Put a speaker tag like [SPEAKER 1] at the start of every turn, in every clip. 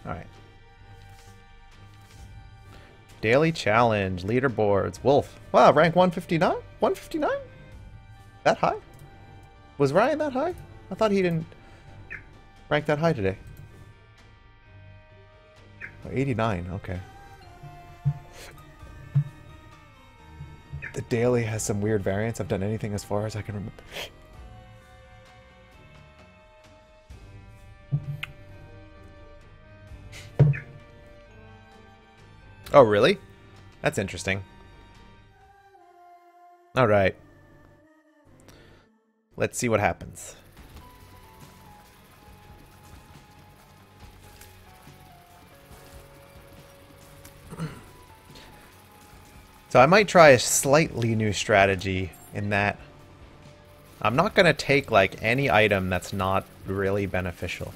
[SPEAKER 1] Alright. Daily challenge, leaderboards, Wolf. Wow, rank 159? 159? That high? Was Ryan that high? I thought he didn't rank that high today. Oh, 89, okay. The daily has some weird variants. I've done anything as far as I can remember. Oh, really? That's interesting. Alright. Let's see what happens. So I might try a slightly new strategy in that I'm not going to take like any item that's not really beneficial.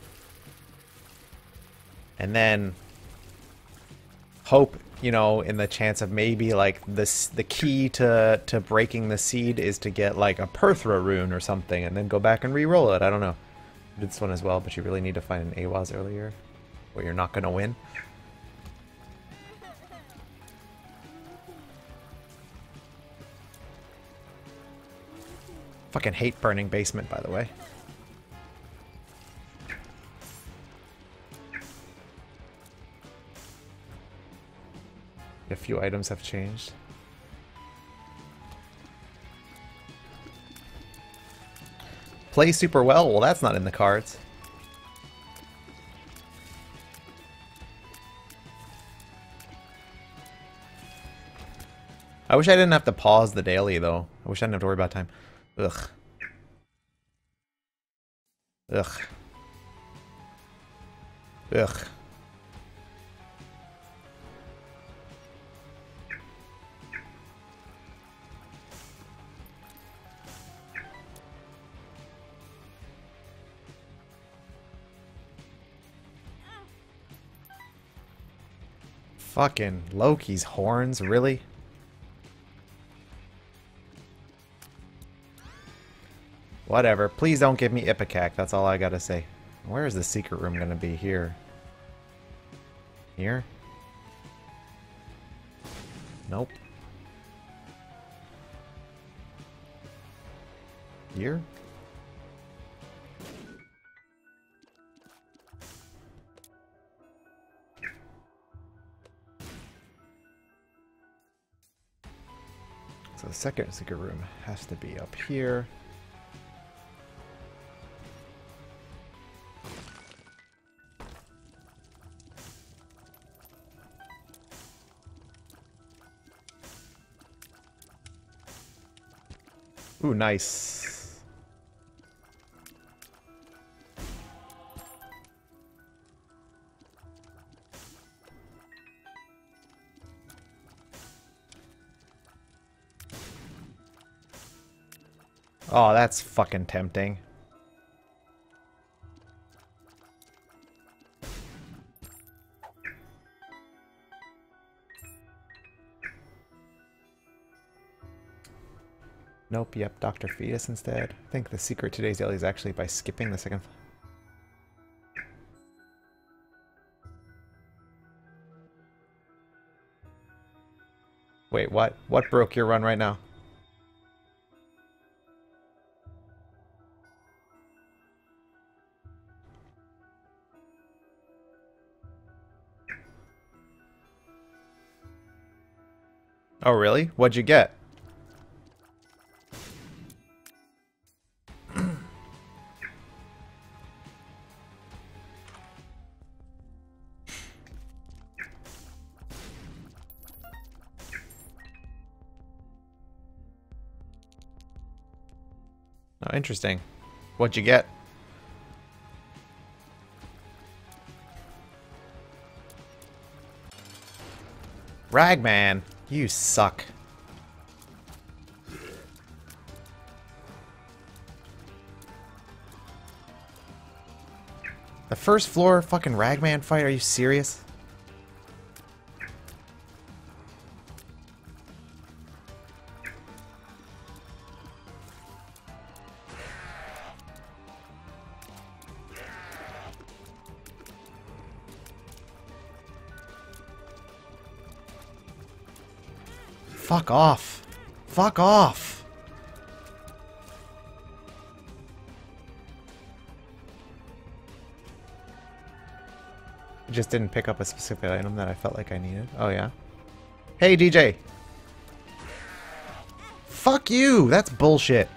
[SPEAKER 1] And then hope, you know, in the chance of maybe like this, the key to breaking the seed is to get like a Perthra rune or something and then go back and re-roll it. I don't know. I did this one as well, but you really need to find an AWAS earlier or you're not going to win. Fucking hate burning basement, by the way. A few items have changed. Play super well? Well, that's not in the cards. I wish I didn't have to pause the daily, though. I wish I didn't have to worry about time. Ugh. Ugh. Ugh. Fucking Loki's horns, really? Whatever. Please don't give me Ipecac. That's all I gotta say. Where is the secret room gonna be? Here. Here? Nope. Here? So the second secret room has to be up here. Ooh, nice. Oh, that's fucking tempting. Nope, yep, Dr. Fetus instead. I think the secret to today's daily is actually by skipping the second. Wait, what? What broke your run right now? Oh, really? What'd you get? Oh, interesting. What'd you get? Ragman, you suck. The first floor fucking Ragman fight? Are you serious? Fuck off. Fuck off. Just didn't pick up a specific item that I felt like I needed. Oh, yeah. Hey, DJ. Fuck you. That's bullshit.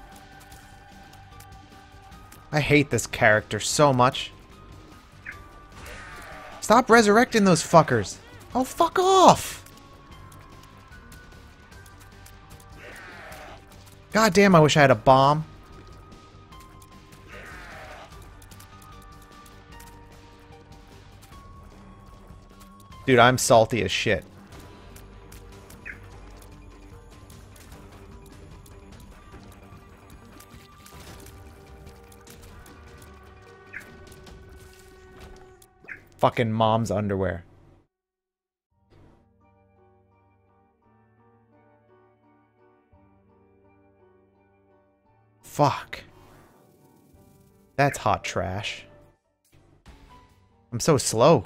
[SPEAKER 1] I hate this character so much. Stop resurrecting those fuckers. Oh, fuck off. God damn, I wish I had a bomb. Dude, I'm salty as shit. Fucking mom's underwear. Fuck. That's hot trash. I'm so slow.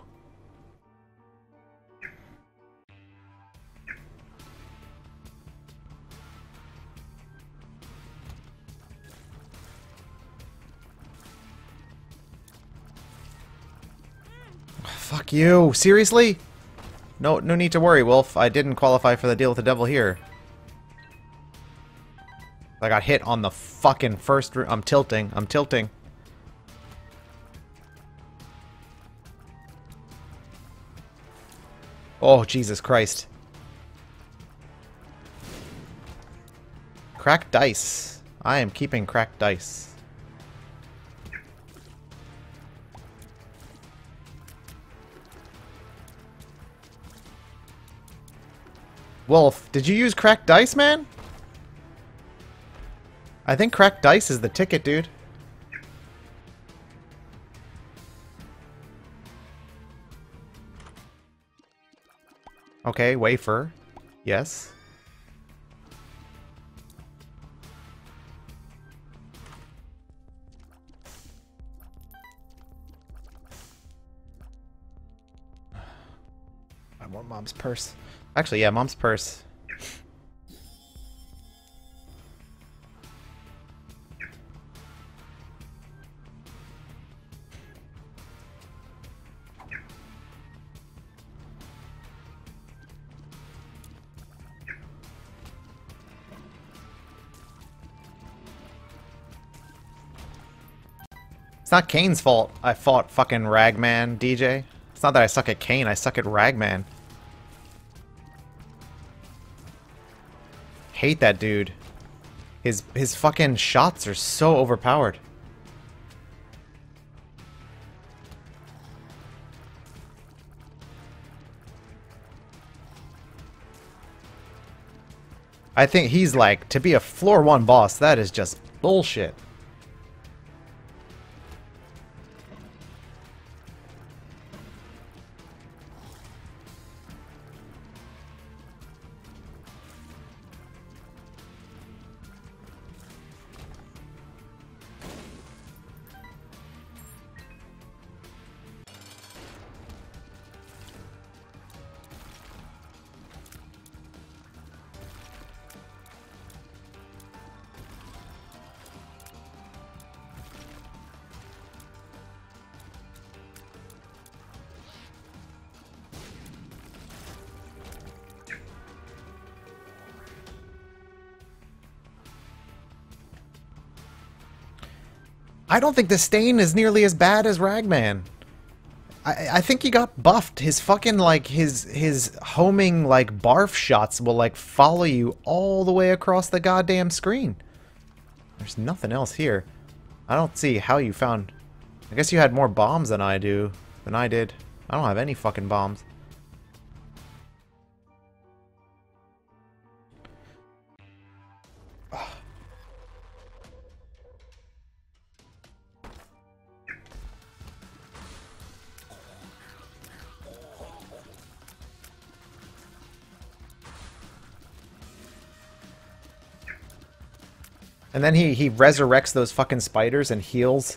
[SPEAKER 1] Fuck you. Seriously? No need to worry, Wolf. I didn't qualify for the deal with the devil here. I got hit on the fucking first... I'm tilting. I'm tilting. Oh, Jesus Christ. Cracked dice. I am keeping cracked dice. Wolf, did you use cracked dice, man? I think cracked dice is the ticket, dude. Okay, wafer. Yes. I want mom's purse. Actually, yeah, mom's purse. It's not Kane's fault I fought fucking Ragman, DJ. It's not that I suck at Kane, I suck at Ragman. Hate that dude. His fucking shots are so overpowered. I think he's like, to be a floor 1 boss, that is just bullshit. I don't think the stain is nearly as bad as Ragman. I think he got buffed. His fucking, like, his homing, like, barf shots will, like, follow you all the way across the goddamn screen. There's nothing else here. I don't see how you found... I guess you had more bombs than I did. I don't have any fucking bombs. And then he resurrects those fucking spiders and heals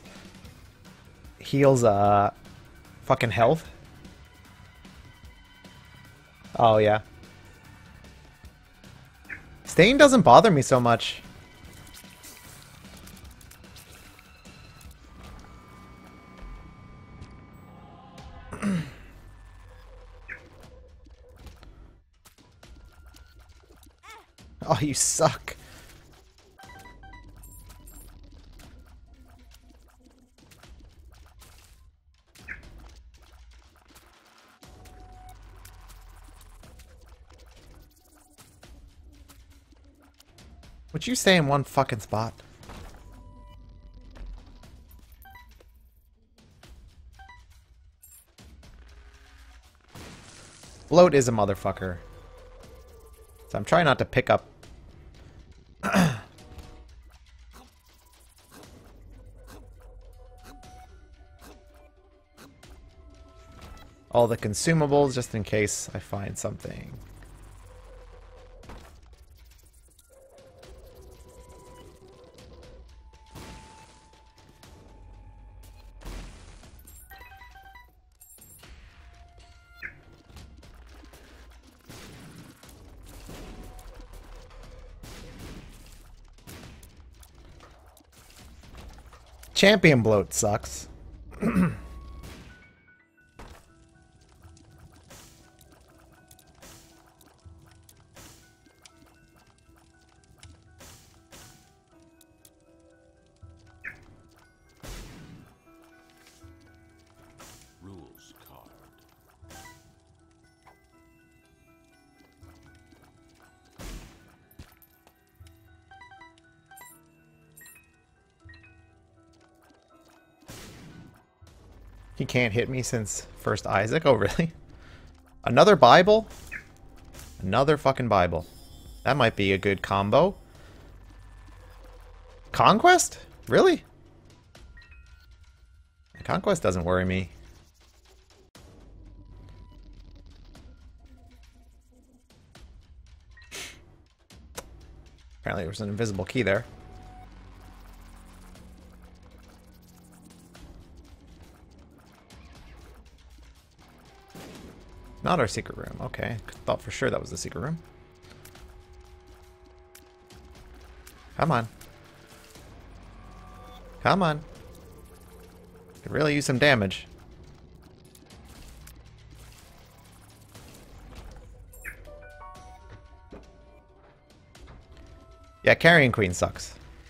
[SPEAKER 1] fucking health. Oh yeah. Stain doesn't bother me so much. Oh, you suck. Would you stay in one fucking spot? Bloat is a motherfucker. So I'm trying not to pick up... all the consumables just in case I find something. Champion bloat sucks.
[SPEAKER 2] Rules card.
[SPEAKER 1] He can't hit me since first Isaac? Oh, really? Another Bible? Another fucking Bible. That might be a good combo. Conquest? Really? Conquest doesn't worry me. Apparently there was an invisible key there. Not our secret room. Okay. Thought for sure that was the secret room. Come on. Come on. Could really use some damage. Yeah, Carrion Queen sucks.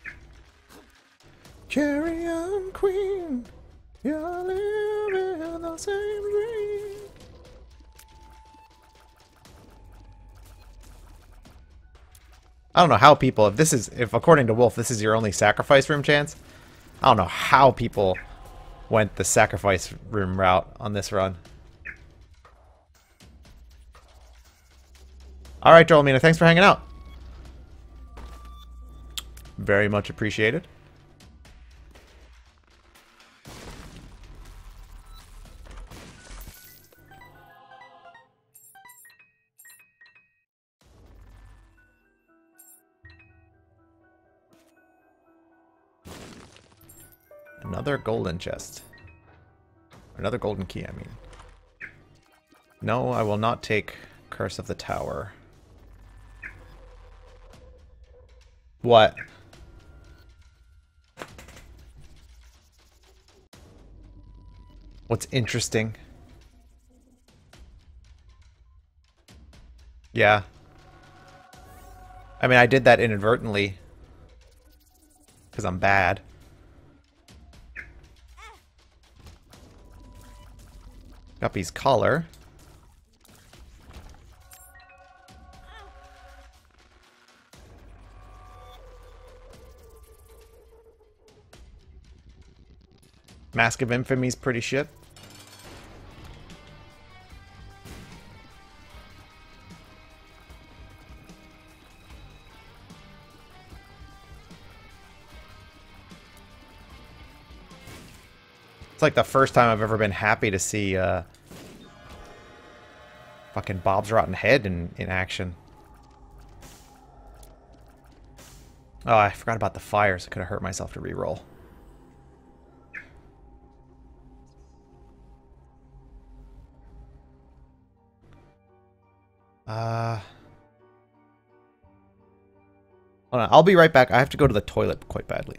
[SPEAKER 1] Carrion Queen, you live in the same dream. I don't know how people, if according to Wolf, this is your only sacrifice room chance, I don't know how people went the sacrifice room route on this run. Alright, Joelmina, thanks for hanging out. Very much appreciated. Another golden chest. Another golden key, I mean. No, I will not take Curse of the Tower. What? What's interesting? Yeah. I mean, I did that inadvertently. Because I'm bad. Guppy's collar. Mask of Infamy's pretty shit. It's like the first time I've ever been happy to see fucking Bob's Rotten Head in action. Oh, I forgot about the fires. I could have hurt myself to reroll. Hold on, I'll be right back. I have to go to the toilet quite badly.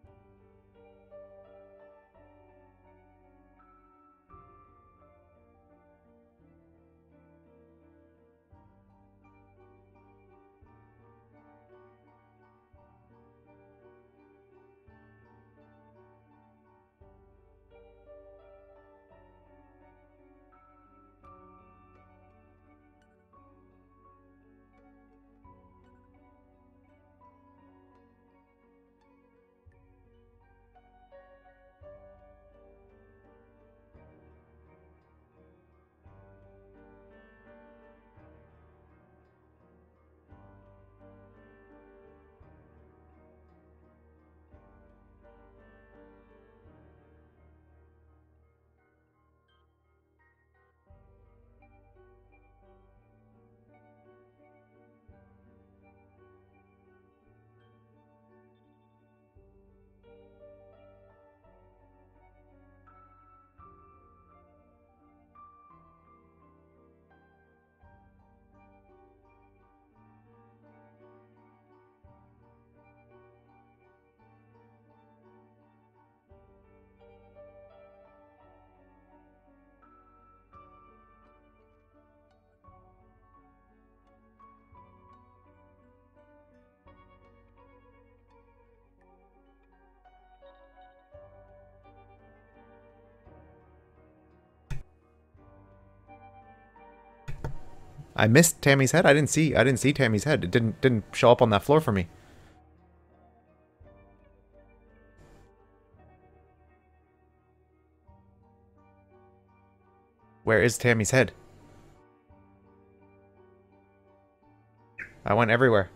[SPEAKER 1] I missed Tammy's head. I didn't see Tammy's head. It didn't show up on that floor for me. Where is Tammy's head? I went everywhere.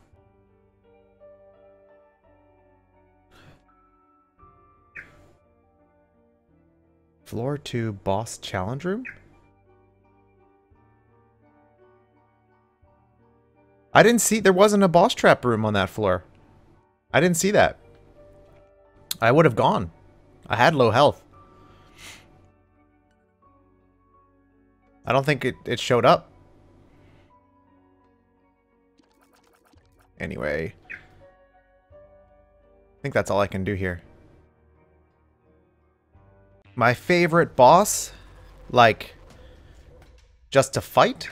[SPEAKER 1] Floor 2 boss challenge room? I didn't see, there wasn't a boss trap room on that floor. I didn't see that. I would have gone. I had low health. I don't think it showed up. Anyway. I think that's all I can do here. My favorite boss? Like, just to fight?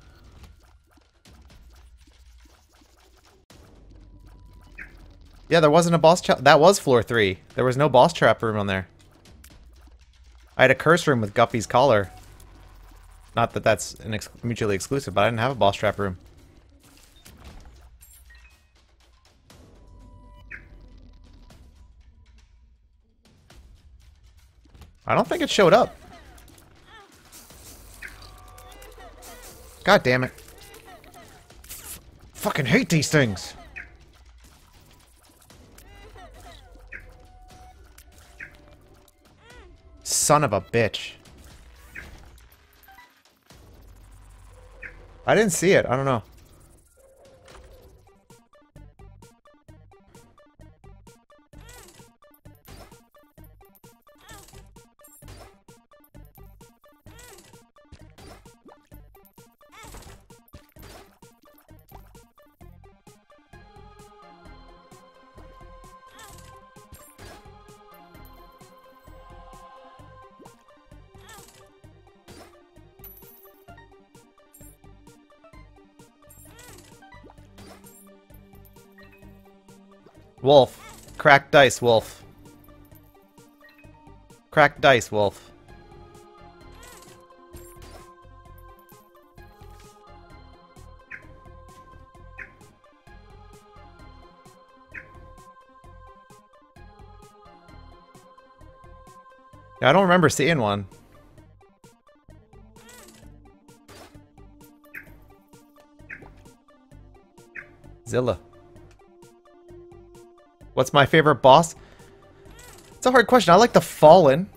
[SPEAKER 1] Yeah, there wasn't a boss trap. That was floor 3. There was no boss trap room on there. I had a curse room with Guppy's collar. Not that that's an mutually exclusive, but I didn't have a boss trap room. I don't think it showed up. God damn it. Fucking hate these things. Son of a bitch. I didn't see it. I don't know. Wolf. Crack dice, Wolf. Crack dice, Wolf. Yeah, I don't remember seeing one. Zilla. What's my favorite boss? It's a hard question. I like the Fallen.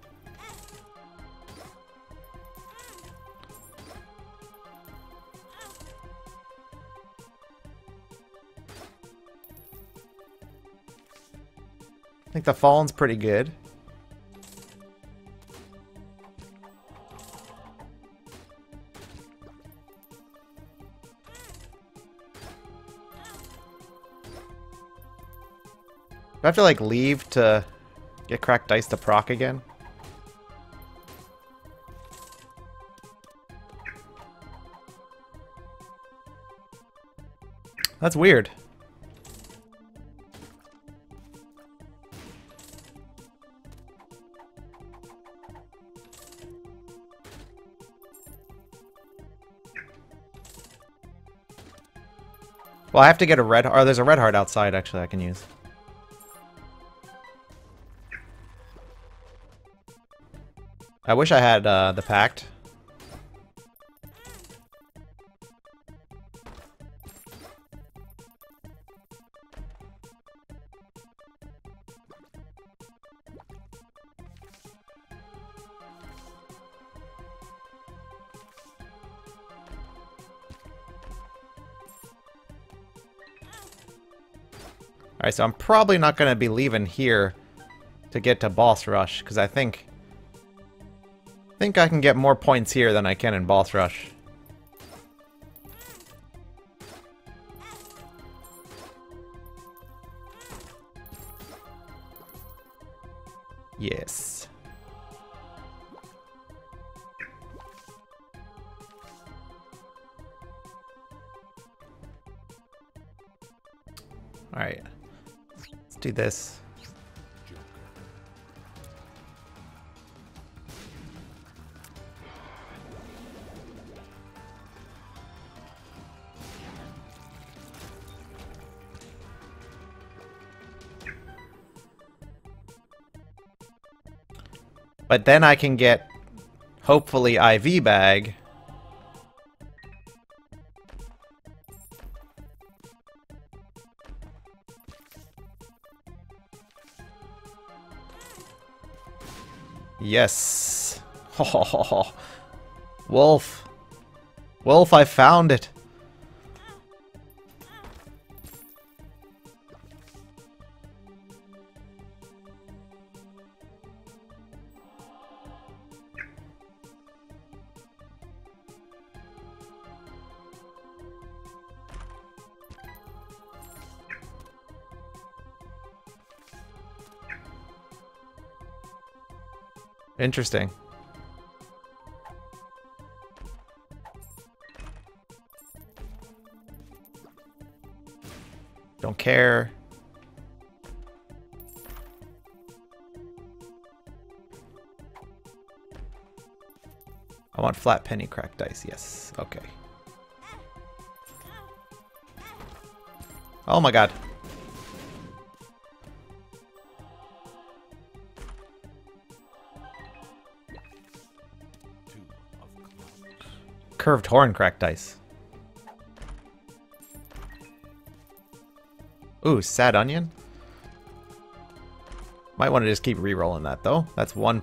[SPEAKER 1] I think the Fallen's pretty good. I have to, like, leave to get cracked dice to proc again? That's weird. Well, I have to get a red heart. Oh, there's a red heart outside, actually, I can use. I wish I had the pact. Alright, so I'm probably not going to be leaving here to get to boss rush, because I think I can get more points here than I can in boss rush. Yes. Alright. Let's do this. But then I can get, hopefully, IV bag. Yes. Oh, Wolf. Wolf, I found it. Interesting. Don't care. I want flat penny cracked dice. Yes. Okay. Oh my god. Curved horn cracked dice. Ooh, sad onion. Might want to just keep re-rolling that though. That's one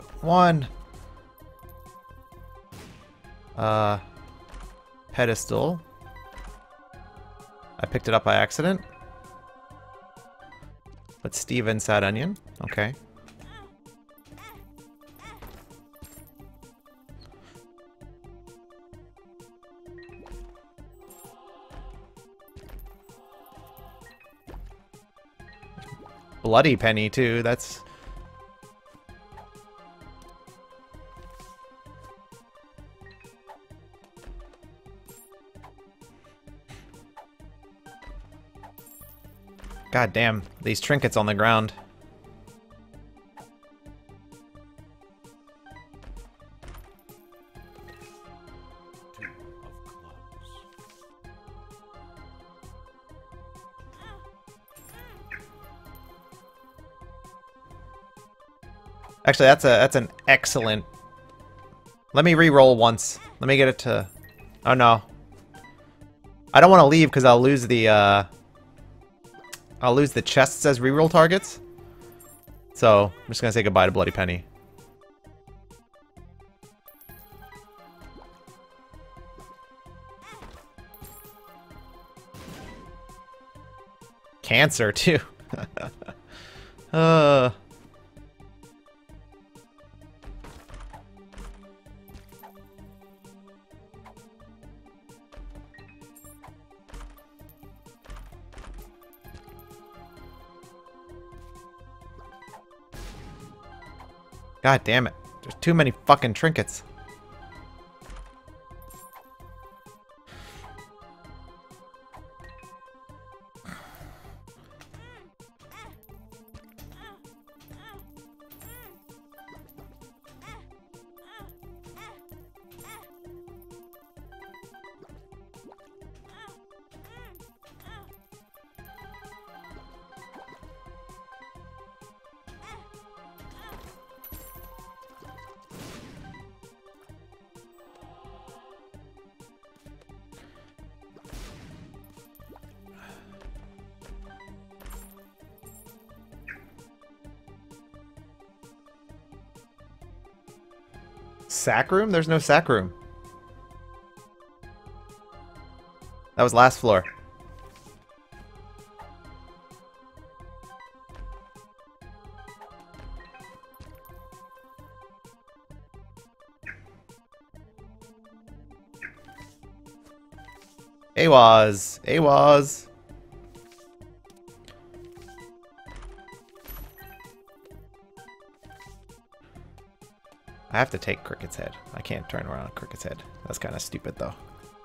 [SPEAKER 1] pedestal. I picked it up by accident. But Steven sad onion. Okay. Bloody penny too, that's... God damn, these trinkets on the ground. Actually, that's an excellent... Let me re-roll once. Let me get it to... Oh no. I don't want to leave because I'll lose the chests as re-roll targets. So, I'm just gonna say goodbye to Bloody Penny. Cancer, too. God damn it. There's too many fucking trinkets. Sack room? There's no sack room. That was last floor. AWAS. AWAS. I have to take Cricket's head. I can't turn around Cricket's head. That's kind of stupid, though.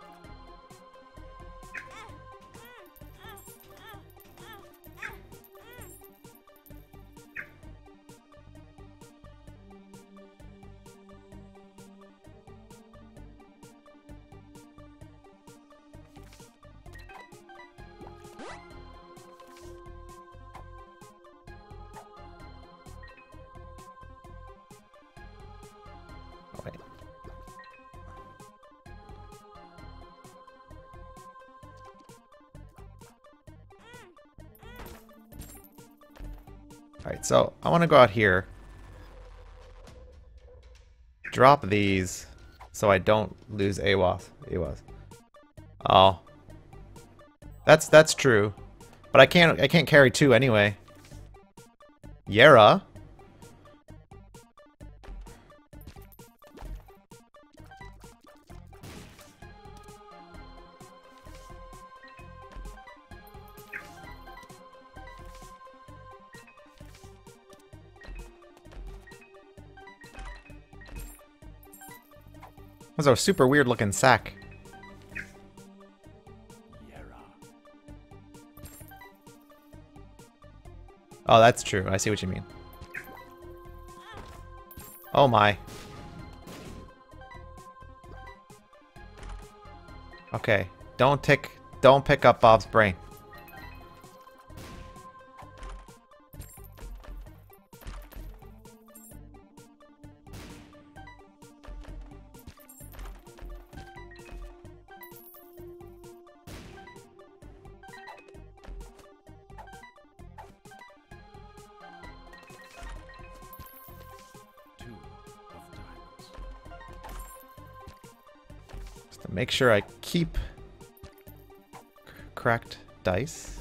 [SPEAKER 1] Wait. Alright, so I want to go out here. Drop these so I don't lose AWAS. Oh. That's true. But I can't carry two anyway. Yera. That's a super weird looking sack. Oh, that's true. I see what you mean. Oh my. Okay. Don't pick up Bob's brain. To make sure I keep cracked dice.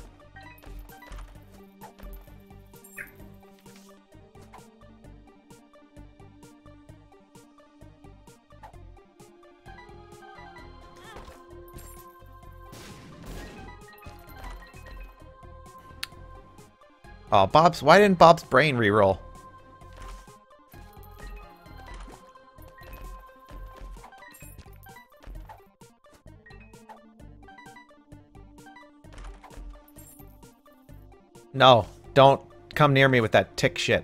[SPEAKER 1] Oh, why didn't Bob's brain reroll? No, don't come near me with that tick shit.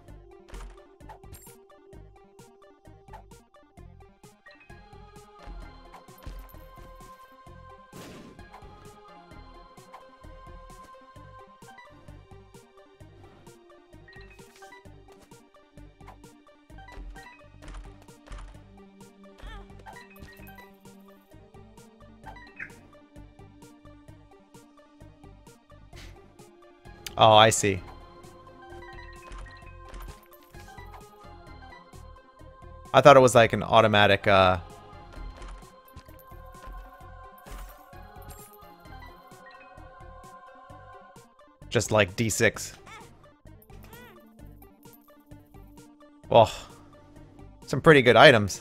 [SPEAKER 1] Oh, I see. I thought it was like an automatic, just like D6. Well, some pretty good items.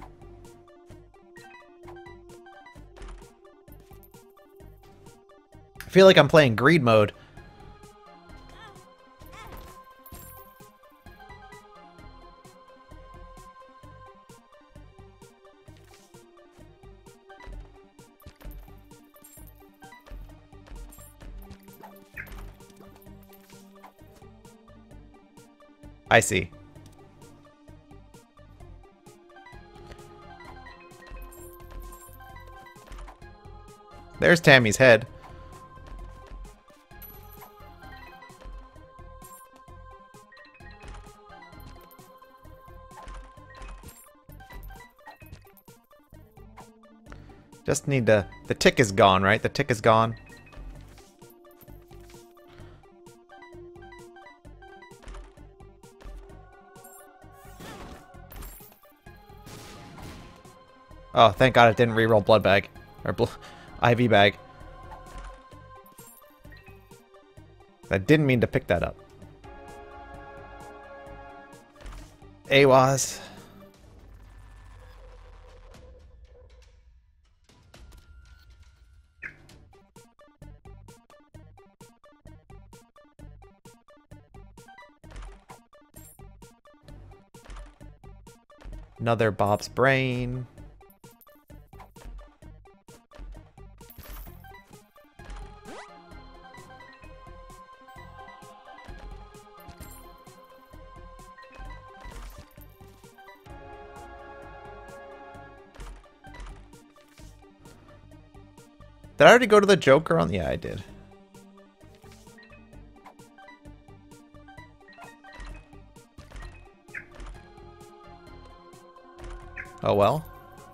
[SPEAKER 1] I feel like I'm playing greed mode. I see. There's Tammy's head. Just need to... The tick is gone, right? The tick is gone. Oh, thank God it didn't reroll blood bag. Or IV bag. I didn't mean to pick that up. AWAS. Another Bob's brain. Did I already go to the Joker on? Yeah, I did. Oh well.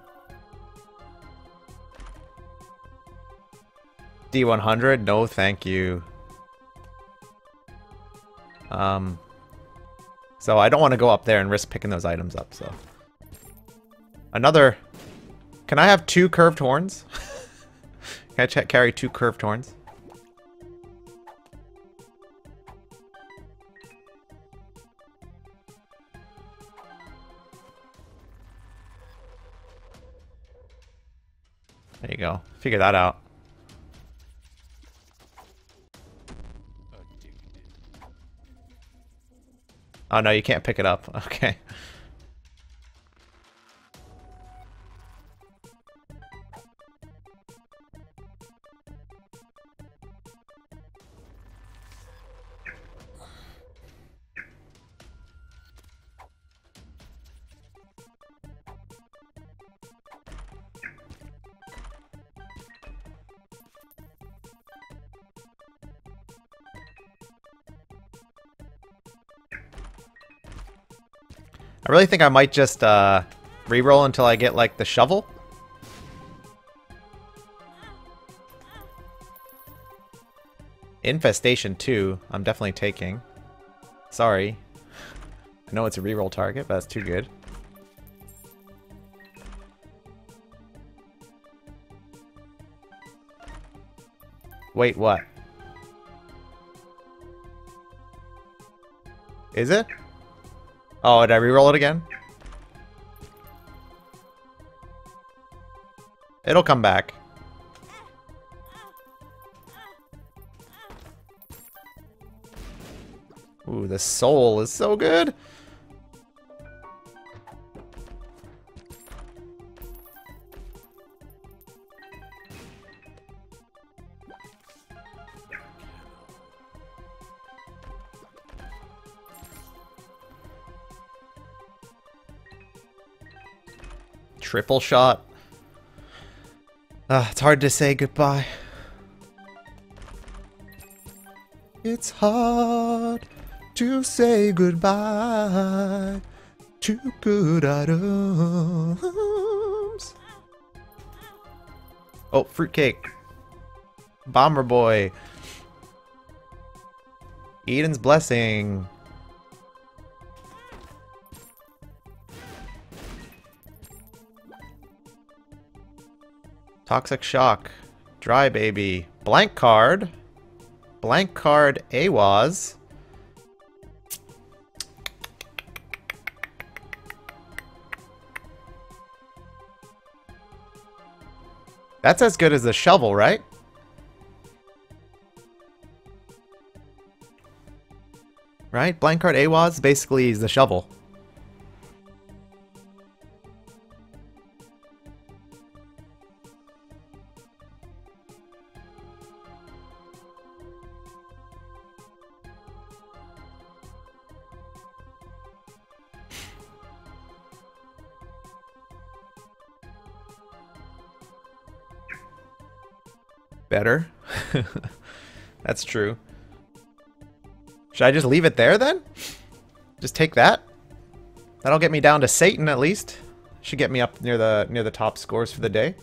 [SPEAKER 1] D100? No, thank you. So I don't want to go up there and risk picking those items up, so. Another... Can I have 2 curved horns? Can I carry 2 curved horns? There you go. Figure that out. Oh no, you can't pick it up. Okay. I really think I might just reroll until I get like the shovel. Infestation 2, I'm definitely taking. Sorry. I know it's a reroll target, but that's too good. Wait, what? Is it? Oh, did I reroll it again? It'll come back. Ooh, the soul is so good. Triple shot. It's hard to say goodbye. It's hard to say goodbye to good items. Oh, fruitcake. Bomber boy. Eden's blessing. Toxic shock. Dry baby. Blank card. Blank card AWAS. That's as good as the shovel, right? Right? Blank card AWAS basically is the shovel. better. That's true. Should I just leave it there then? Just take that? That'll get me down to Satan at least. Should get me up near the top scores for the day.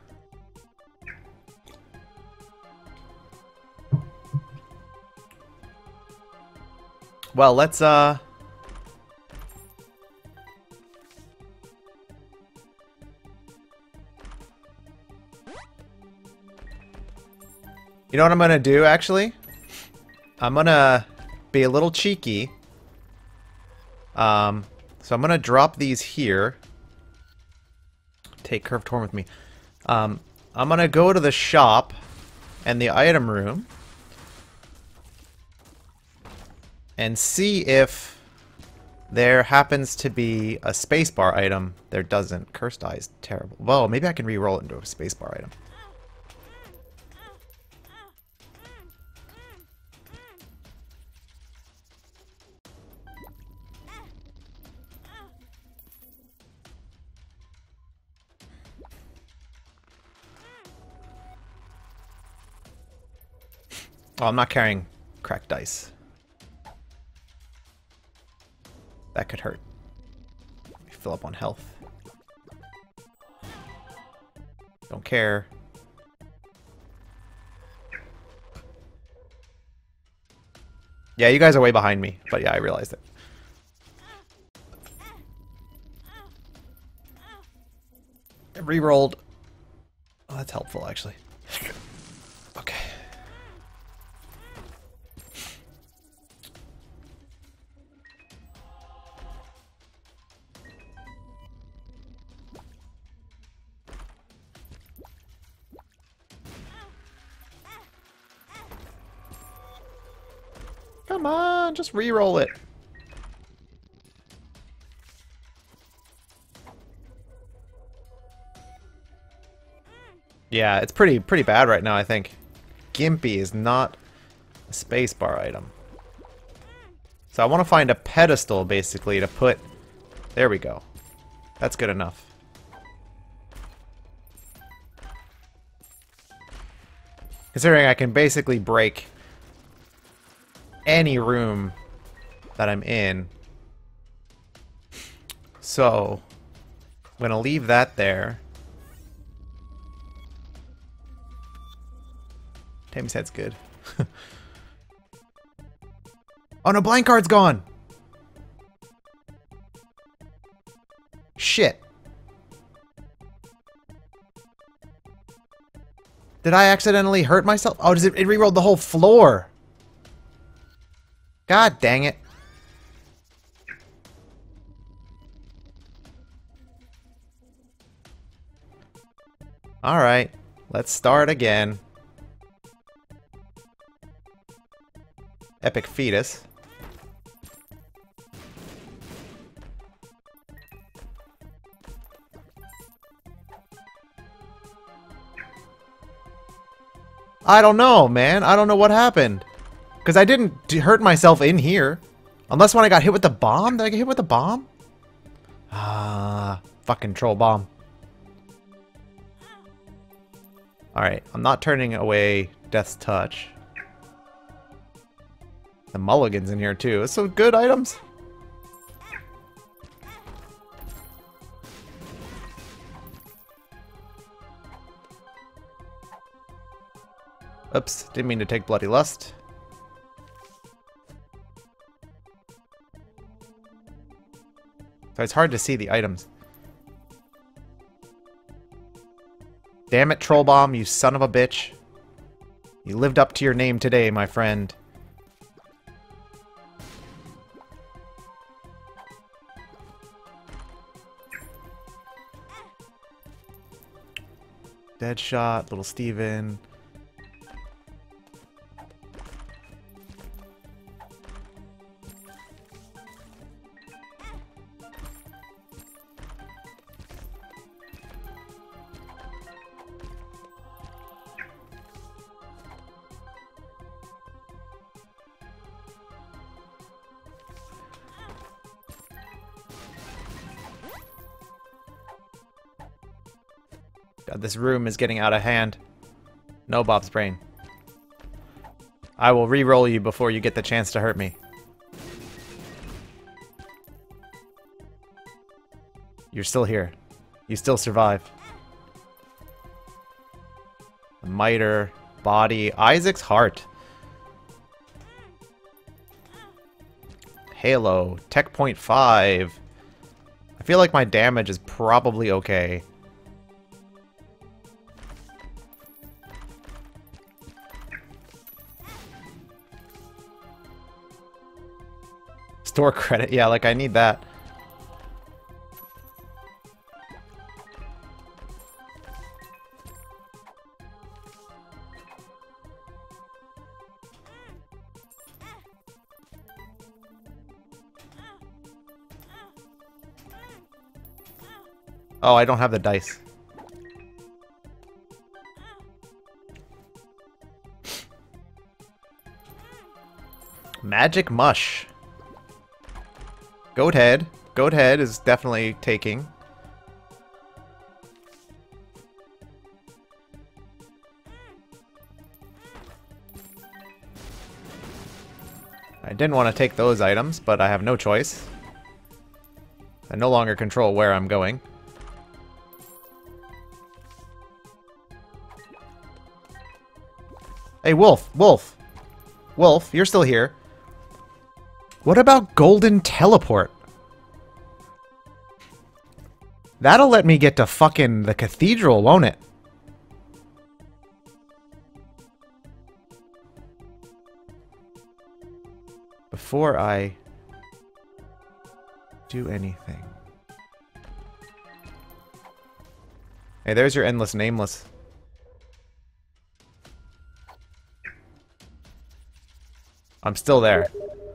[SPEAKER 1] Well, let's You know what I'm gonna do actually? I'm gonna be a little cheeky. So I'm gonna drop these here. Take curved horn with me. I'm gonna go to the shop and the item room and see if there happens to be a spacebar item. There doesn't. Cursed Eye is terrible. Well, maybe I can re-roll it into a spacebar item. Oh, I'm not carrying cracked dice. That could hurt. Let me fill up on health. Don't care. Yeah, you guys are way behind me, but yeah, I realized it. I re-rolled. Oh, that's helpful, actually. Okay. Come on, just re-roll it. Yeah, it's pretty bad right now, I think. Gimpy is not a spacebar item. So I want to find a pedestal, basically, to put... There we go. That's good enough. Considering I can basically break any room that I'm in. So, I'm gonna leave that there. Tammy's head's good. Oh no, blank card's gone! Shit. Did I accidentally hurt myself? Oh, it re-rolled the whole floor. God dang it. Alright, let's start again. Epic fetus. I don't know, man. I don't know what happened. Because I didn't hurt myself in here. Unless when I got hit with the bomb. Did I get hit with the bomb? Ah, fucking troll bomb. Alright, I'm not turning away Death's Touch. The mulligan's in here too. It's so good items. Oops, didn't mean to take Bloody Lust. So it's hard to see the items. Damn it, Troll Bomb, you son of a bitch. You lived up to your name today, my friend. Deadshot, Little Steven. God, this room is getting out of hand. No, Bob's brain. I will re-roll you before you get the chance to hurt me. You're still here. You still survive. The miter, body, Isaac's heart. Halo, tech point 5. I feel like my damage is probably okay. Store credit, yeah, like I need that. Oh, I don't have the dice. Magic mush. Goat head. Goat head is definitely taking. I didn't want to take those items, but I have no choice. I no longer control where I'm going. Hey, Wolf! Wolf! Wolf, you're still here. What about Golden Teleport? That'll let me get to fucking the cathedral, won't it? Before I do anything. Hey, there's your endless nameless. I'm still there.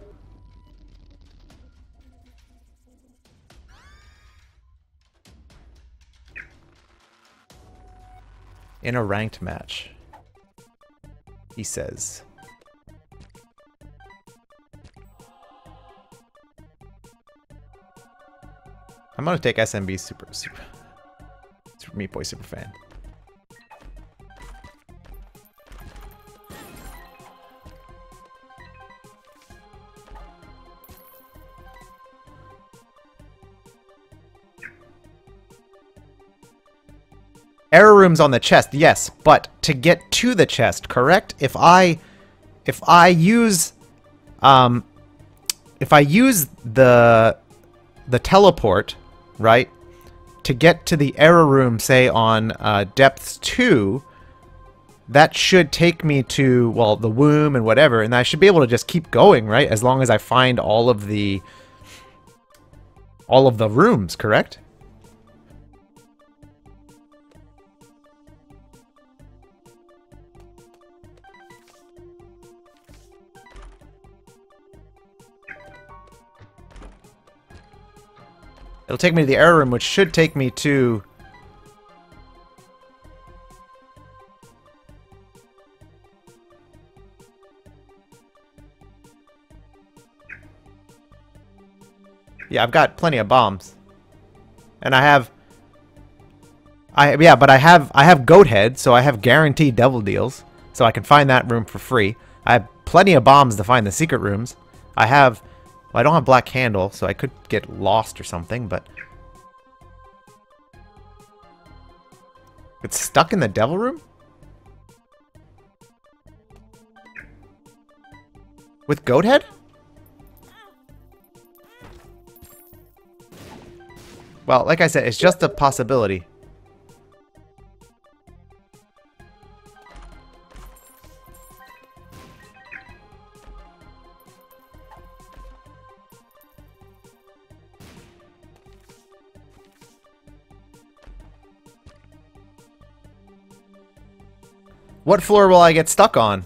[SPEAKER 1] In a ranked match, he says. I'm gonna take SMB Super Meat Boy Super Fan. Error room's on the chest, yes, but to get to the chest, correct? If I use the teleport, right, to get to the error room, say on depths 2, that should take me to, well, the womb and whatever, and I should be able to just keep going, right? As long as I find all of the rooms, correct? It'll take me to the error room, which should take me to... Yeah, I've got plenty of bombs. And I have... but I have Goat Head, so I have guaranteed devil deals. So I can find that room for free. I have plenty of bombs to find the secret rooms. I have... Well, I don't have Black Candle, so I could get lost or something, but... It's stuck in the devil room? With Goat Head? Well, like I said, it's just a possibility. What floor will I get stuck on?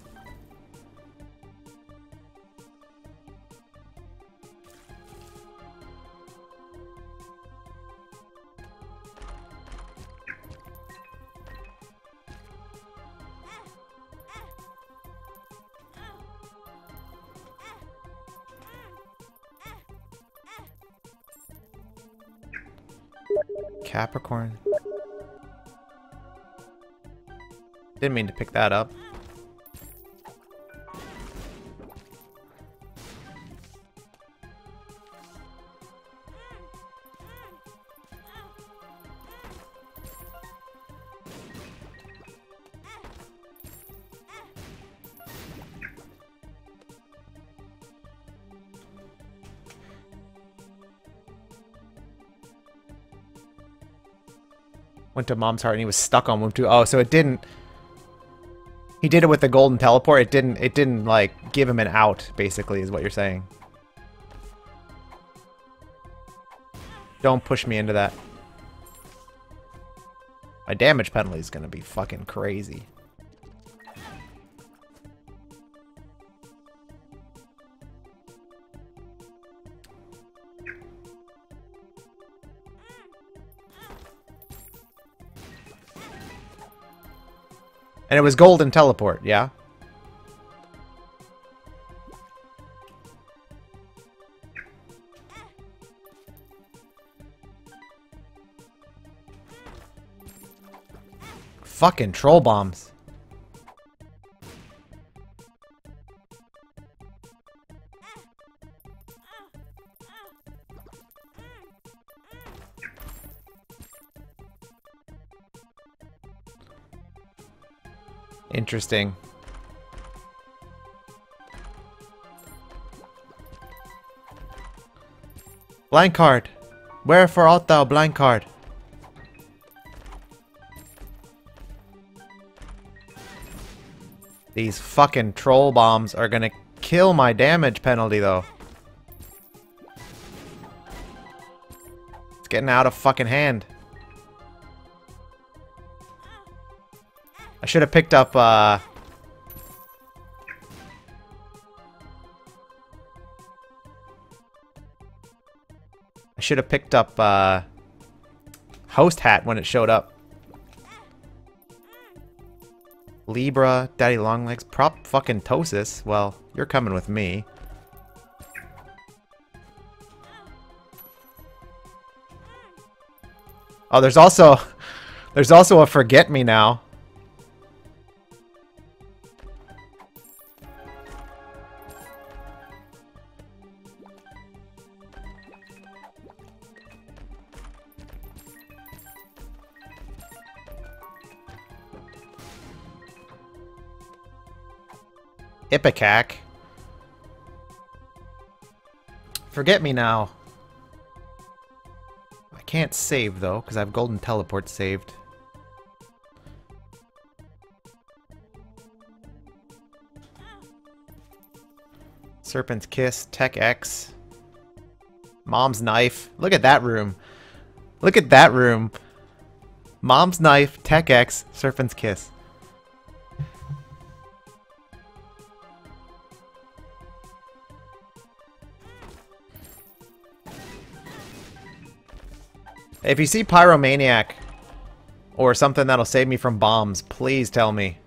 [SPEAKER 1] Capricorn. Didn't mean to pick that up. Went to Mom's Heart and he was stuck on Womb 2. Oh, so it didn't... He did it with the golden teleport. It didn't like give him an out, basically, is what you're saying. Don't push me into that. My damage penalty is gonna be fucking crazy. And it was golden teleport, yeah? Fucking troll bombs. Interesting. Blind card. Wherefore art thou, blind card? These fucking troll bombs are gonna kill my damage penalty, though. It's getting out of fucking hand. I should have picked up, I should have picked up, Host Hat when it showed up. Libra, Daddy Longlegs, Prop fucking Tosis. Well, you're coming with me. Oh, there's also a Forget Me Now. Ipecac. Forget Me Now. I can't save though, because I have Golden Teleport saved. Serpent's Kiss, Tech X. Mom's Knife. Look at that room. Look at that room. Mom's Knife, Tech X, Serpent's Kiss. If you see Pyromaniac or something that'll save me from bombs, please tell me.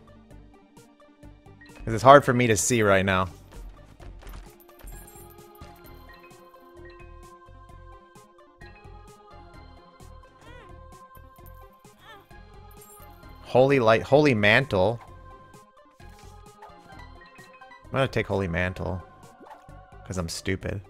[SPEAKER 1] Because it's hard for me to see right now. Holy Light, Holy Mantle. I'm gonna take Holy Mantle. Because I'm stupid.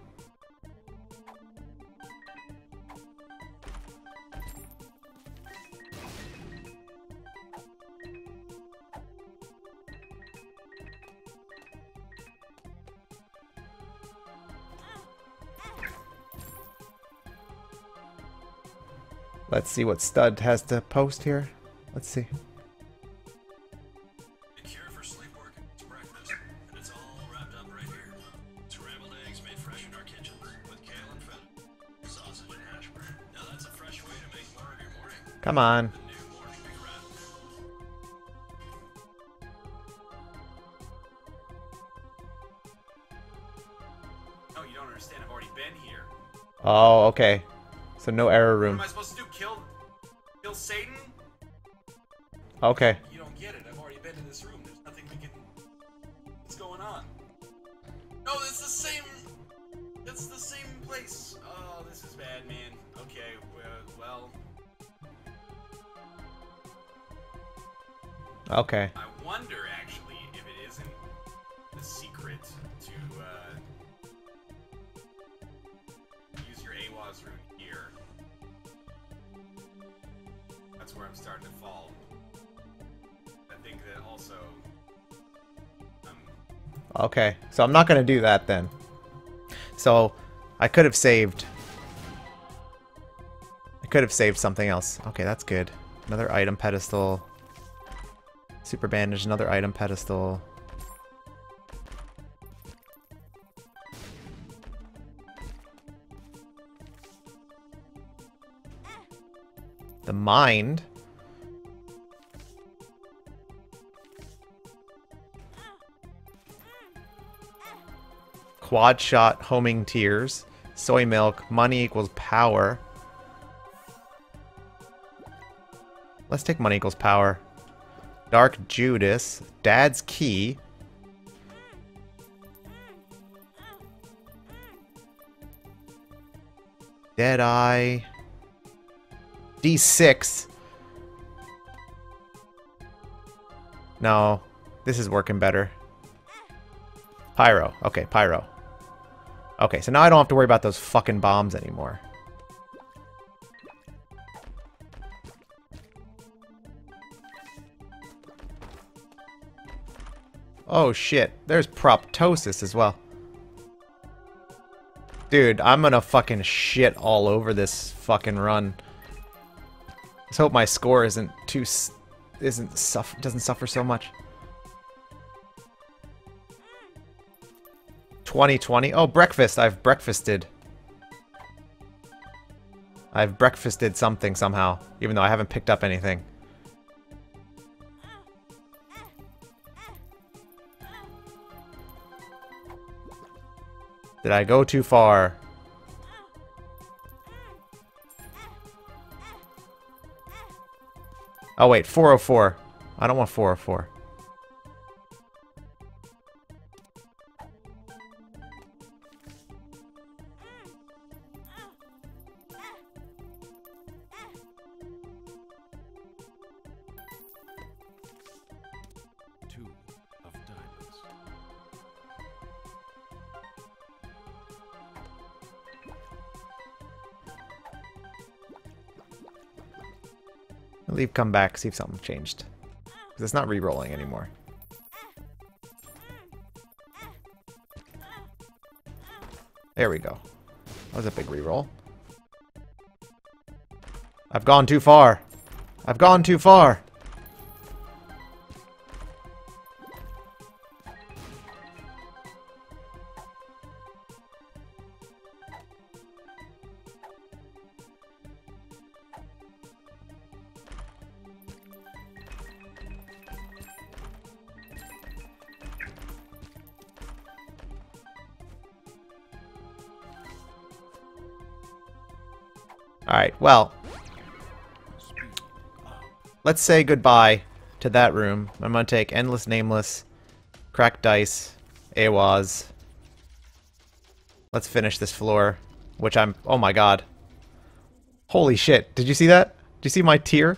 [SPEAKER 1] Let's see what Stud has to post here. Let's see.
[SPEAKER 3] A cure for sleep work. It's breakfast, and it's all wrapped up right here. Scrambled eggs made fresh in our kitchens with kale and fennel, sausage and hash brown. Now that's a fresh way to make more of your morning.
[SPEAKER 1] Come on.
[SPEAKER 3] The new morning big wrap. No, you don't understand. I've already been here.
[SPEAKER 1] Oh, okay. So no error
[SPEAKER 3] What
[SPEAKER 1] room.
[SPEAKER 3] am I supposed to do? Kill Satan?
[SPEAKER 1] Okay.
[SPEAKER 3] You don't get it. I've already been in this room. There's nothing we can... What's going on? No, it's the same... It's the same place. Oh, this is bad, man. Okay, well...
[SPEAKER 1] Okay.
[SPEAKER 4] I wonder, actually, if it isn't the secret to use your AWAS rune here. That's where I'm starting to fall. I think that also...
[SPEAKER 1] Okay, so I'm not gonna do that then. So, I could have saved... I could have saved something else. Okay, that's good. Another item pedestal. Super bandage, another item pedestal. The mind. Quad shot homing tears. Soy milk. Money equals power. Let's take money equals power. Dark Judas. Dad's key. Deadeye. D6. No. This is working better. Pyro. Okay, pyro. Okay, so now I don't have to worry about those fucking bombs anymore. Oh shit, there's proptosis as well. Dude, I'm gonna fucking shit all over this fucking run. Let's hope my score doesn't suffer so much. 2020. Oh, breakfast. I've breakfasted. I've breakfasted something somehow, even though I haven't picked up anything. Did I go too far? Oh wait, 404. I don't want 404.
[SPEAKER 2] Two of diamonds.
[SPEAKER 1] I'll leave, come back, see if something changed. Because it's not re-rolling anymore. There we go. That was a big re-roll. I've gone too far. I've gone too far. Alright, well. Let's say goodbye to that room. I'm gonna take Endless Nameless, Cracked Dice, AWAS. Let's finish this floor, which I'm... Oh my god. Holy shit. Did you see that? Did you see my tear?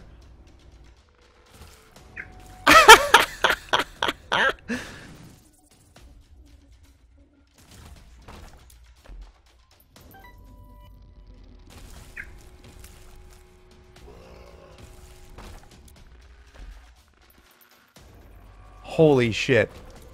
[SPEAKER 1] Holy shit.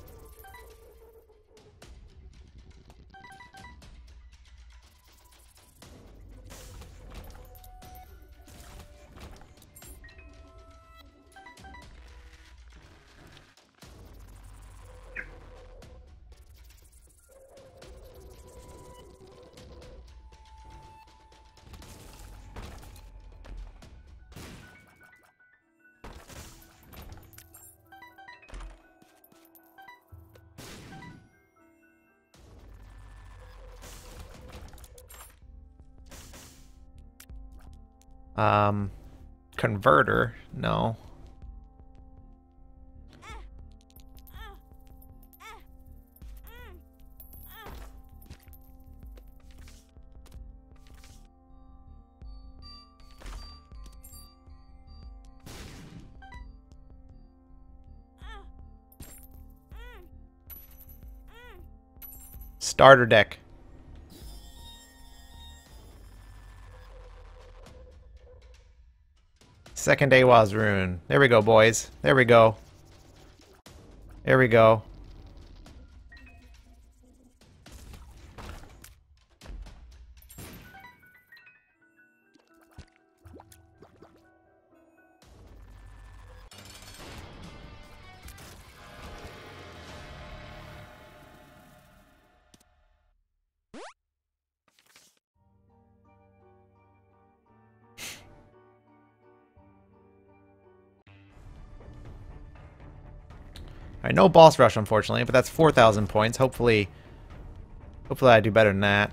[SPEAKER 1] Converter? No. Starter deck. Second Awaz rune. There we go, boys. There we go. There we go. Alright, no boss rush, unfortunately, but that's 4,000 points. Hopefully I do better than that.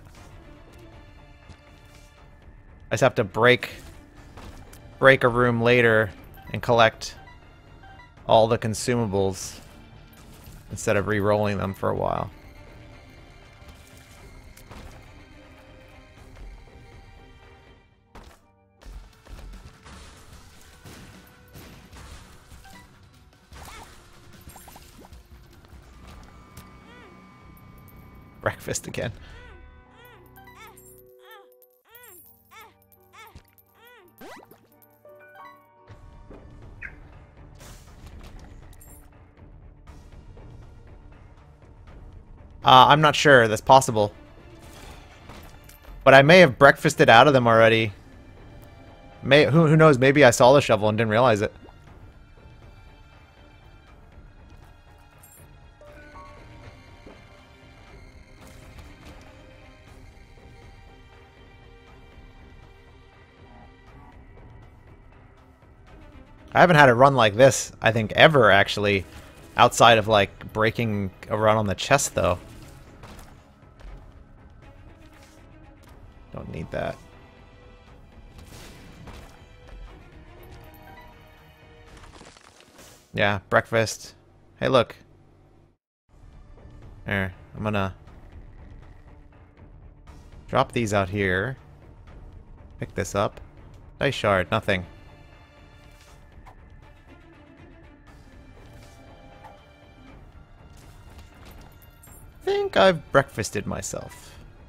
[SPEAKER 1] I just have to break a room later and collect all the consumables instead of re-rolling them for a while. Breakfast again. I'm not sure. That's possible. But I may have breakfasted out of them already. Who knows? Maybe I saw the shovel and didn't realize it. I haven't had a run like this, I think, ever, actually. Outside of, like, breaking a run on the chest, though. Don't need that. Yeah, breakfast. Hey, look. There, I'm gonna drop these out here. Pick this up. Dice shard, nothing. I think I've breakfasted myself.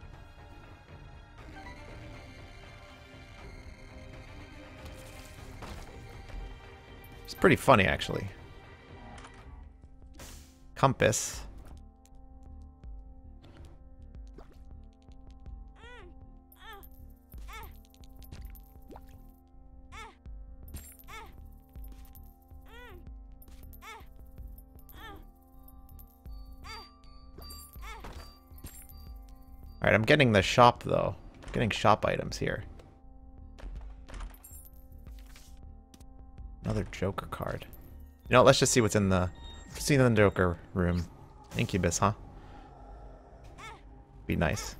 [SPEAKER 1] It's pretty funny, actually. Compass. Alright, I'm getting the shop, though. I'm getting shop items here. Another Joker card. You know, let's just see what's in the... See in the Joker room. Incubus, huh? Be nice.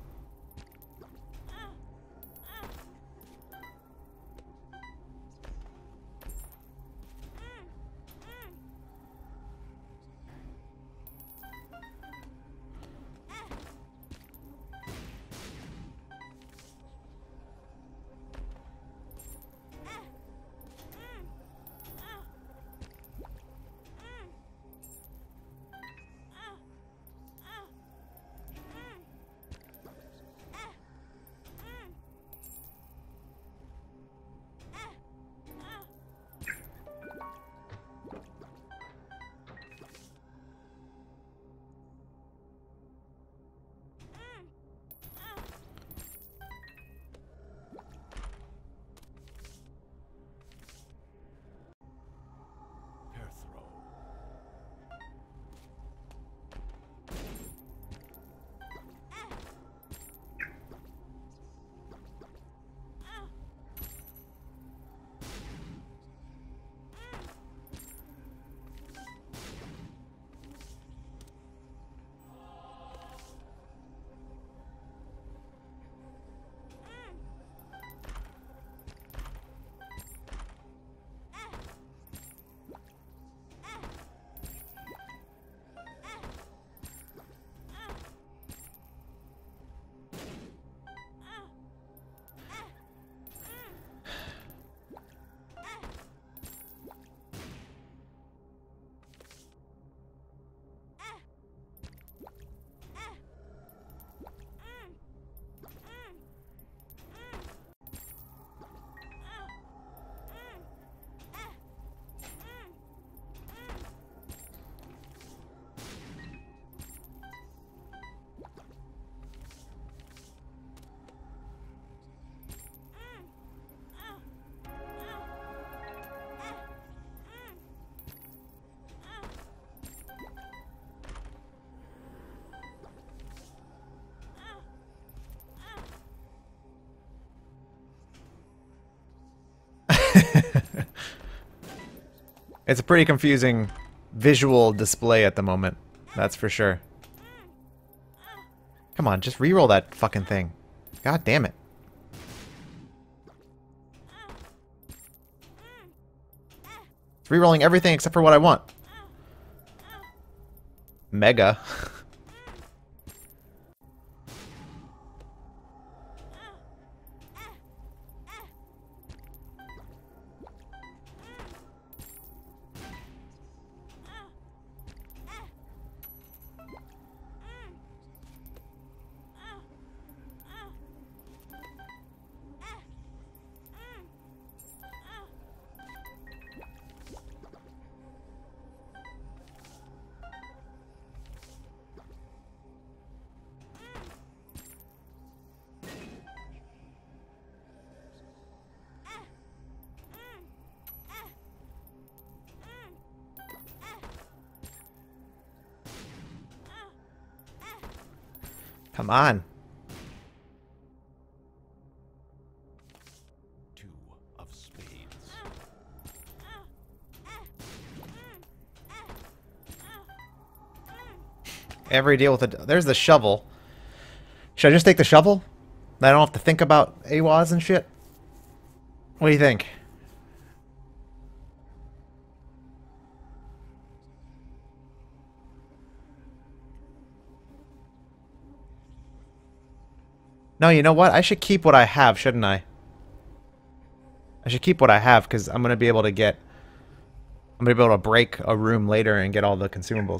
[SPEAKER 1] It's a pretty confusing visual display at the moment. That's for sure. Come on, just reroll that fucking thing. God damn it. It's rerolling everything except for what I want. Mega. Come on.
[SPEAKER 2] 2 of spades.
[SPEAKER 1] Every deal with a... There's the shovel. Should I just take the shovel? I don't have to think about AWAs and shit? What do you think? No, you know what? I should keep what I have, shouldn't I? I should keep what I have, because I'm going to be able to get... I'm going to be able to break a room later and get all the consumables.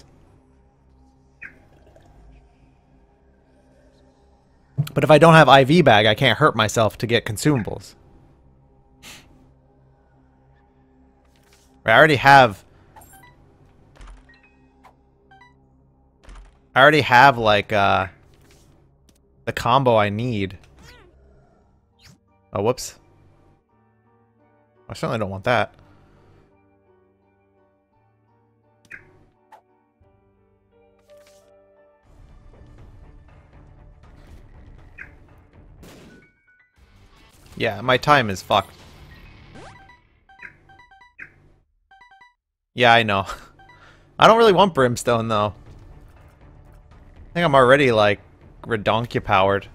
[SPEAKER 1] But if I don't have IV bag, I can't hurt myself to get consumables. I already have... like, the combo I need. Oh, whoops. I certainly don't want that. Yeah, my time is fucked. Yeah, I know. I don't really want brimstone, though. I think I'm already, like, redonkia powered.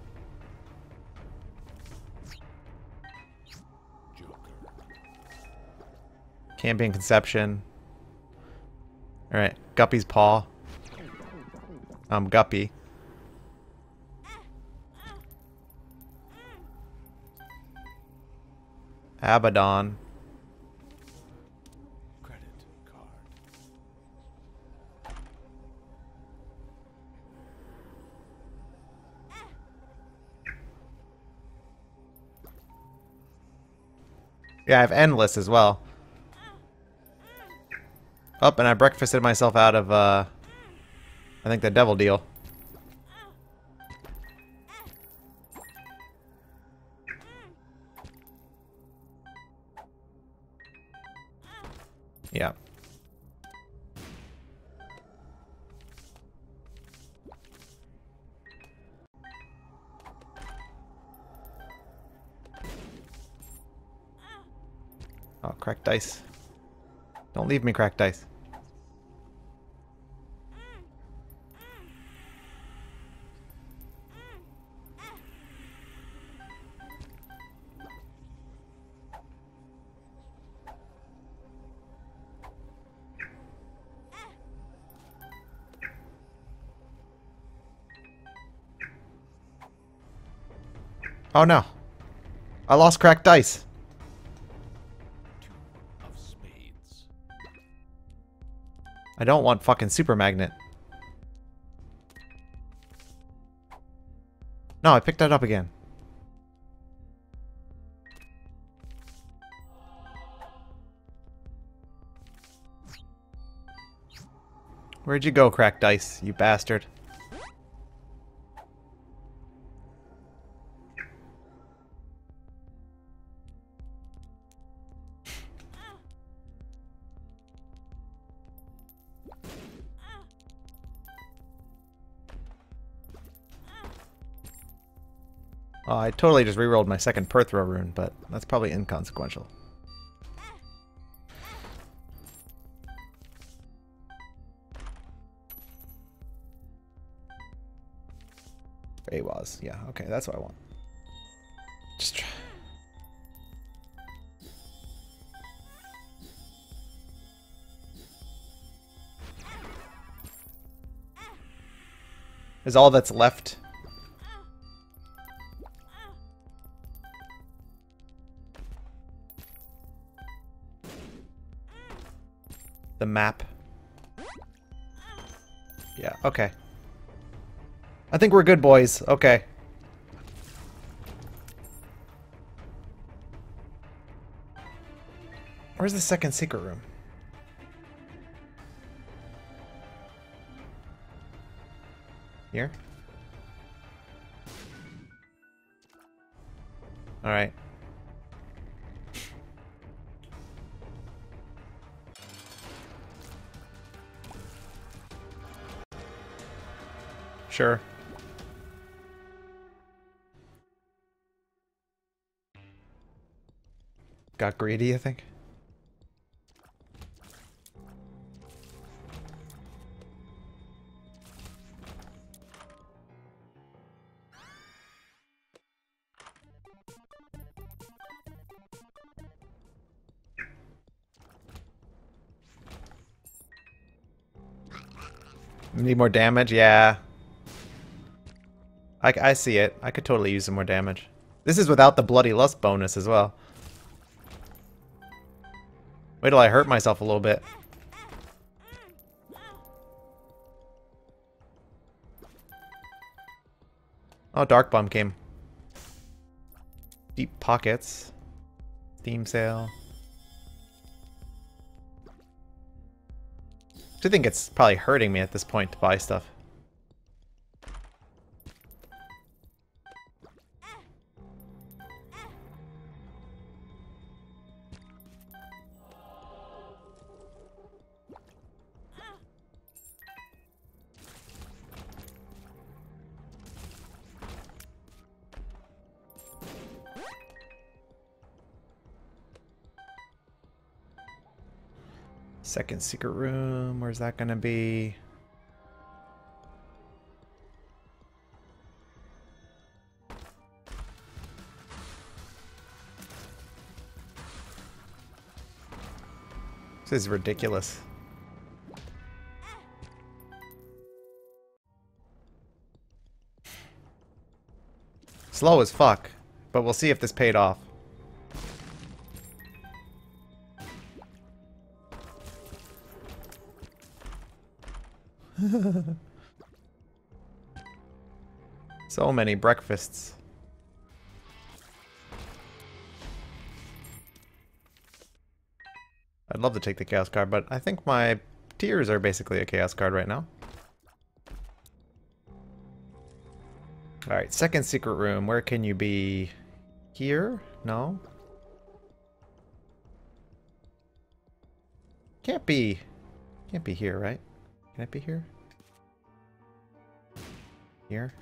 [SPEAKER 1] Camping Conception. Alright, Guppy's Paw. Guppy. Abaddon.
[SPEAKER 2] Credit card.
[SPEAKER 1] Yeah, I have Endless as well. Oh, and I breakfasted myself out of, I think the Devil Deal. Yeah. Oh, cracked dice. Don't leave me, cracked dice. Oh no. I lost cracked dice.
[SPEAKER 2] 2 of spades.
[SPEAKER 1] I don't want fucking super magnet. No, I picked that up again. Where'd you go, cracked dice, you bastard? Oh, I totally just rerolled my second Perthro rune, but that's probably inconsequential. pause. Yeah, okay, that's what I want. Just try. Is all that's left. The map. Yeah, okay. I think we're good, boys. Okay. Where's the second secret room? Here? Alright. Sure. Got greedy, I think. Need more damage? Yeah. I see it. I could totally use some more damage. This is without the Bloody Lust bonus as well. Wait till I hurt myself a little bit. Oh, Dark Bomb came. Deep Pockets. Steam Sale. I think it's probably hurting me at this point to buy stuff. Second secret room, where's that gonna be? This is ridiculous. Slow as fuck, but we'll see if this paid off. So many breakfasts. I'd love to take the chaos card, but I think my tears are basically a chaos card right now. Alright, second secret room. Where can you be? Here? No? Can't be here, right? Can it be here? Here?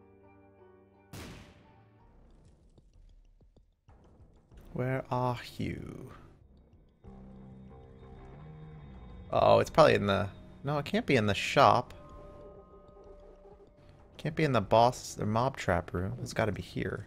[SPEAKER 1] Where are you? Oh, it's probably in the... No, it can't be in the shop. Can't be in the boss or mob trap room. It's got to be here.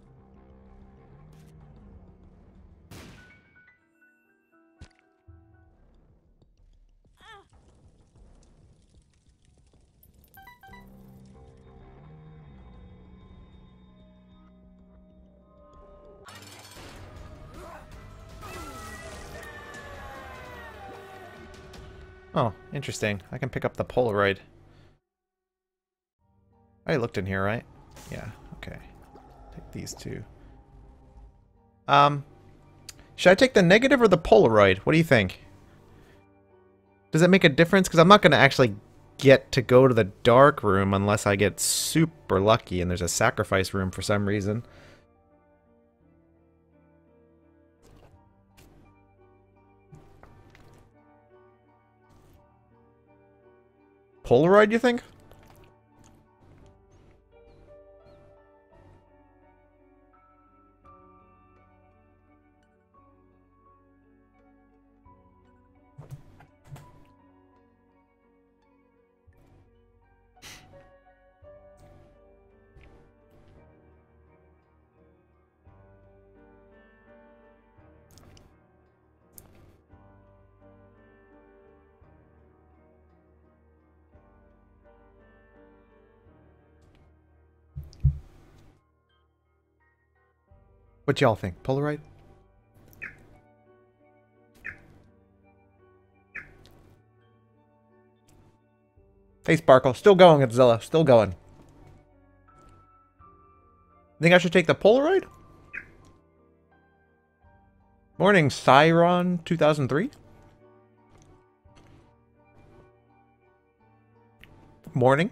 [SPEAKER 1] Oh, interesting. I can pick up the Polaroid. I looked in here, right? Yeah, okay. Take these two. Should I take the negative or the Polaroid? What do you think? Does it make a difference? Because I'm not going to actually get to go to the dark room unless I get super lucky and there's a sacrifice room for some reason. Polaroid, you think? What y'all think? Polaroid? Hey, Sparkle. Still going, Godzilla. Still going. Think I should take the Polaroid? Morning, Cyron 2003. Morning.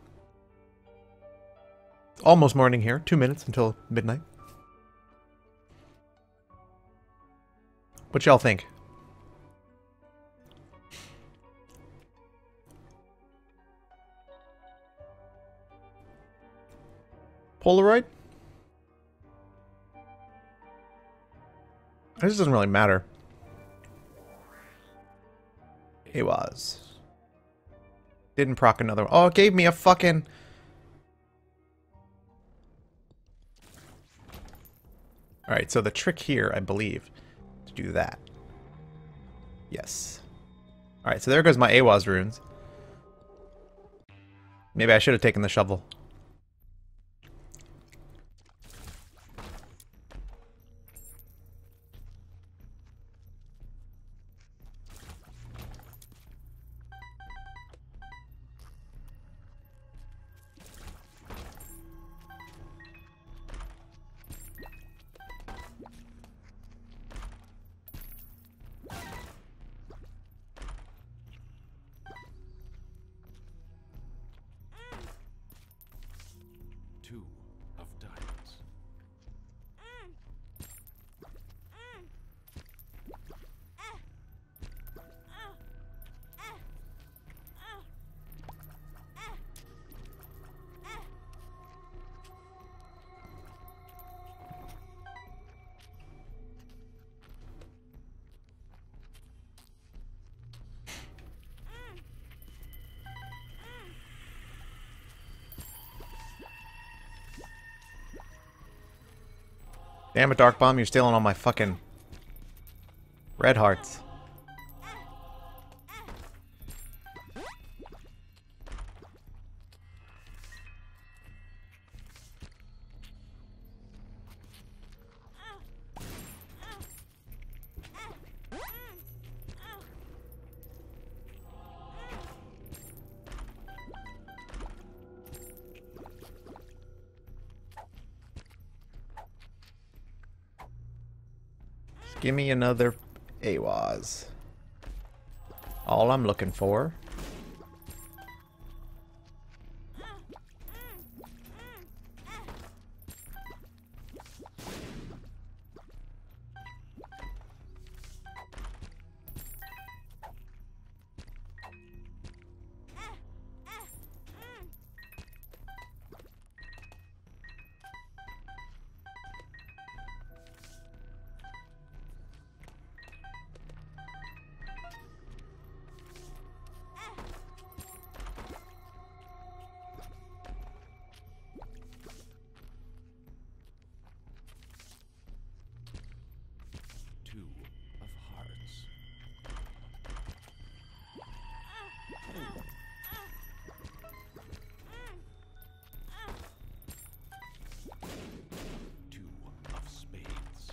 [SPEAKER 1] Almost morning here. 2 minutes until midnight. What y'all think? Polaroid? This doesn't really matter. It was. Didn't proc another one. Oh, it gave me a fucking... Alright, so the trick here, I believe, to do that. Yes. Alright, so there goes my AWAS runes. Maybe I should have taken the shovel.
[SPEAKER 2] Two of diamonds.
[SPEAKER 1] Damn it, Dark Bomb, you're stealing all my fucking red hearts. Give me another AWAS. All I'm looking for.
[SPEAKER 2] Two of hearts. Two of spades.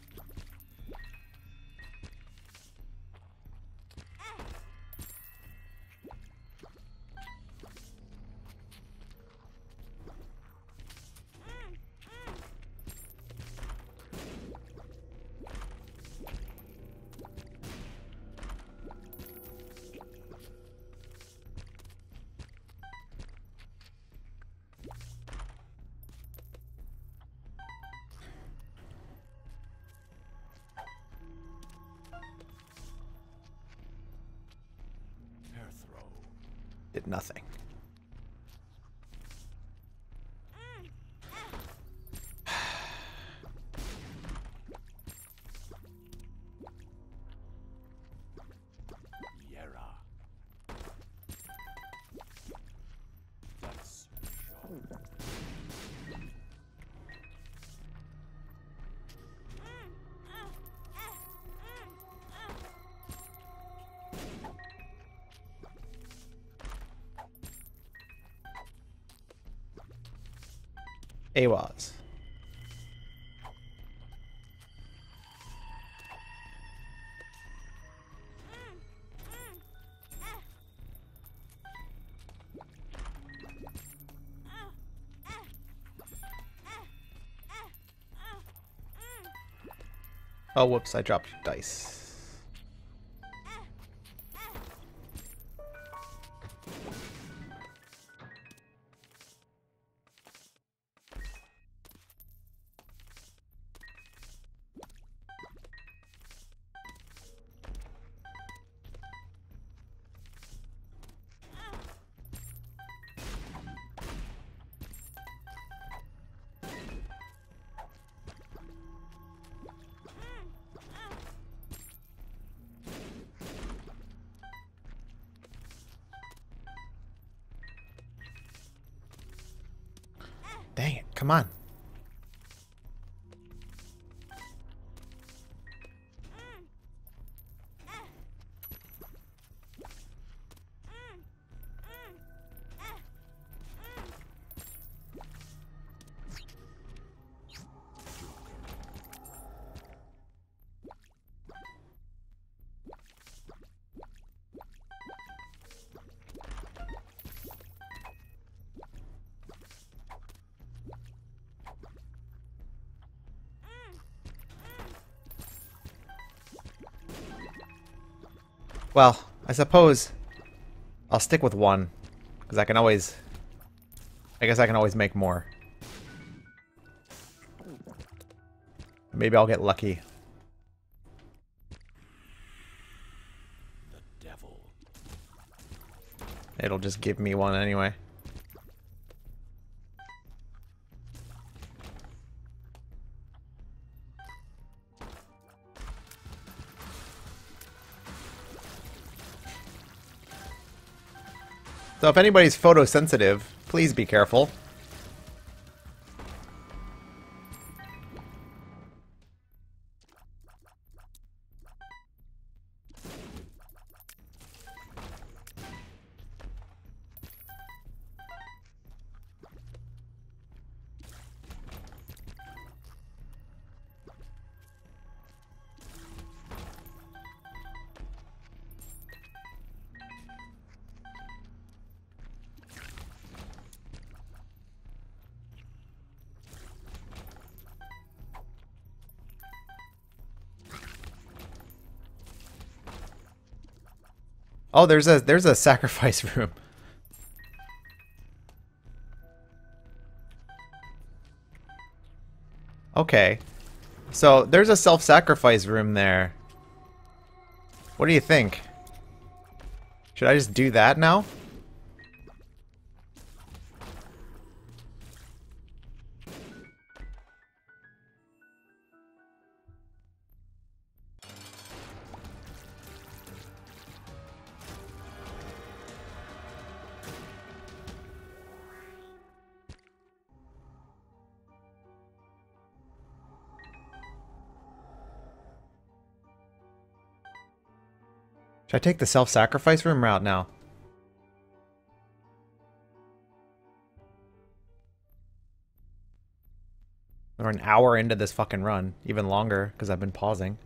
[SPEAKER 2] Pair throw.
[SPEAKER 1] Did nothing.
[SPEAKER 2] Yera. That's show.
[SPEAKER 1] AWAS. Oh, whoops, I dropped dice. Dang it, come on. Well, I suppose I'll stick with one, because I can always... I guess I can always make more. Maybe I'll get lucky.
[SPEAKER 2] The devil.
[SPEAKER 1] It'll just give me one anyway. So if anybody's photosensitive, please be careful. Oh, there's a sacrifice room. Okay. So, there's a self-sacrifice room there. What do you think? Should I just do that now? Should I take the self-sacrifice room route now? We're an hour into this fucking run. Even longer, because I've been pausing.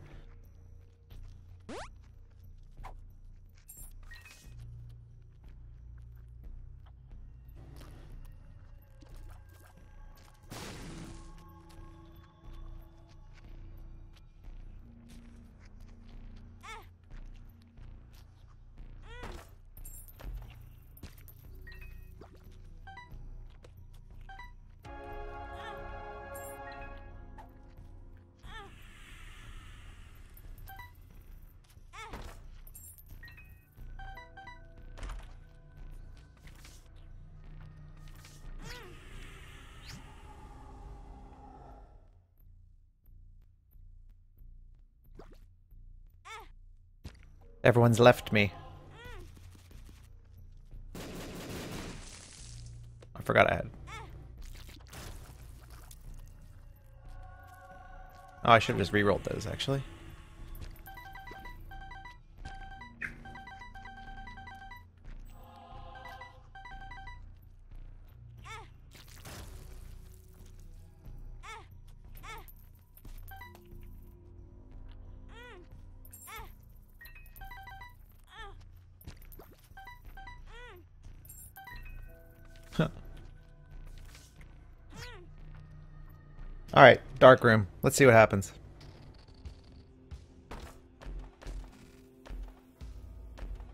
[SPEAKER 1] Everyone's left me. I forgot I had. Oh, I should have just re-rolled those, actually. Alright, dark room. Let's see what happens.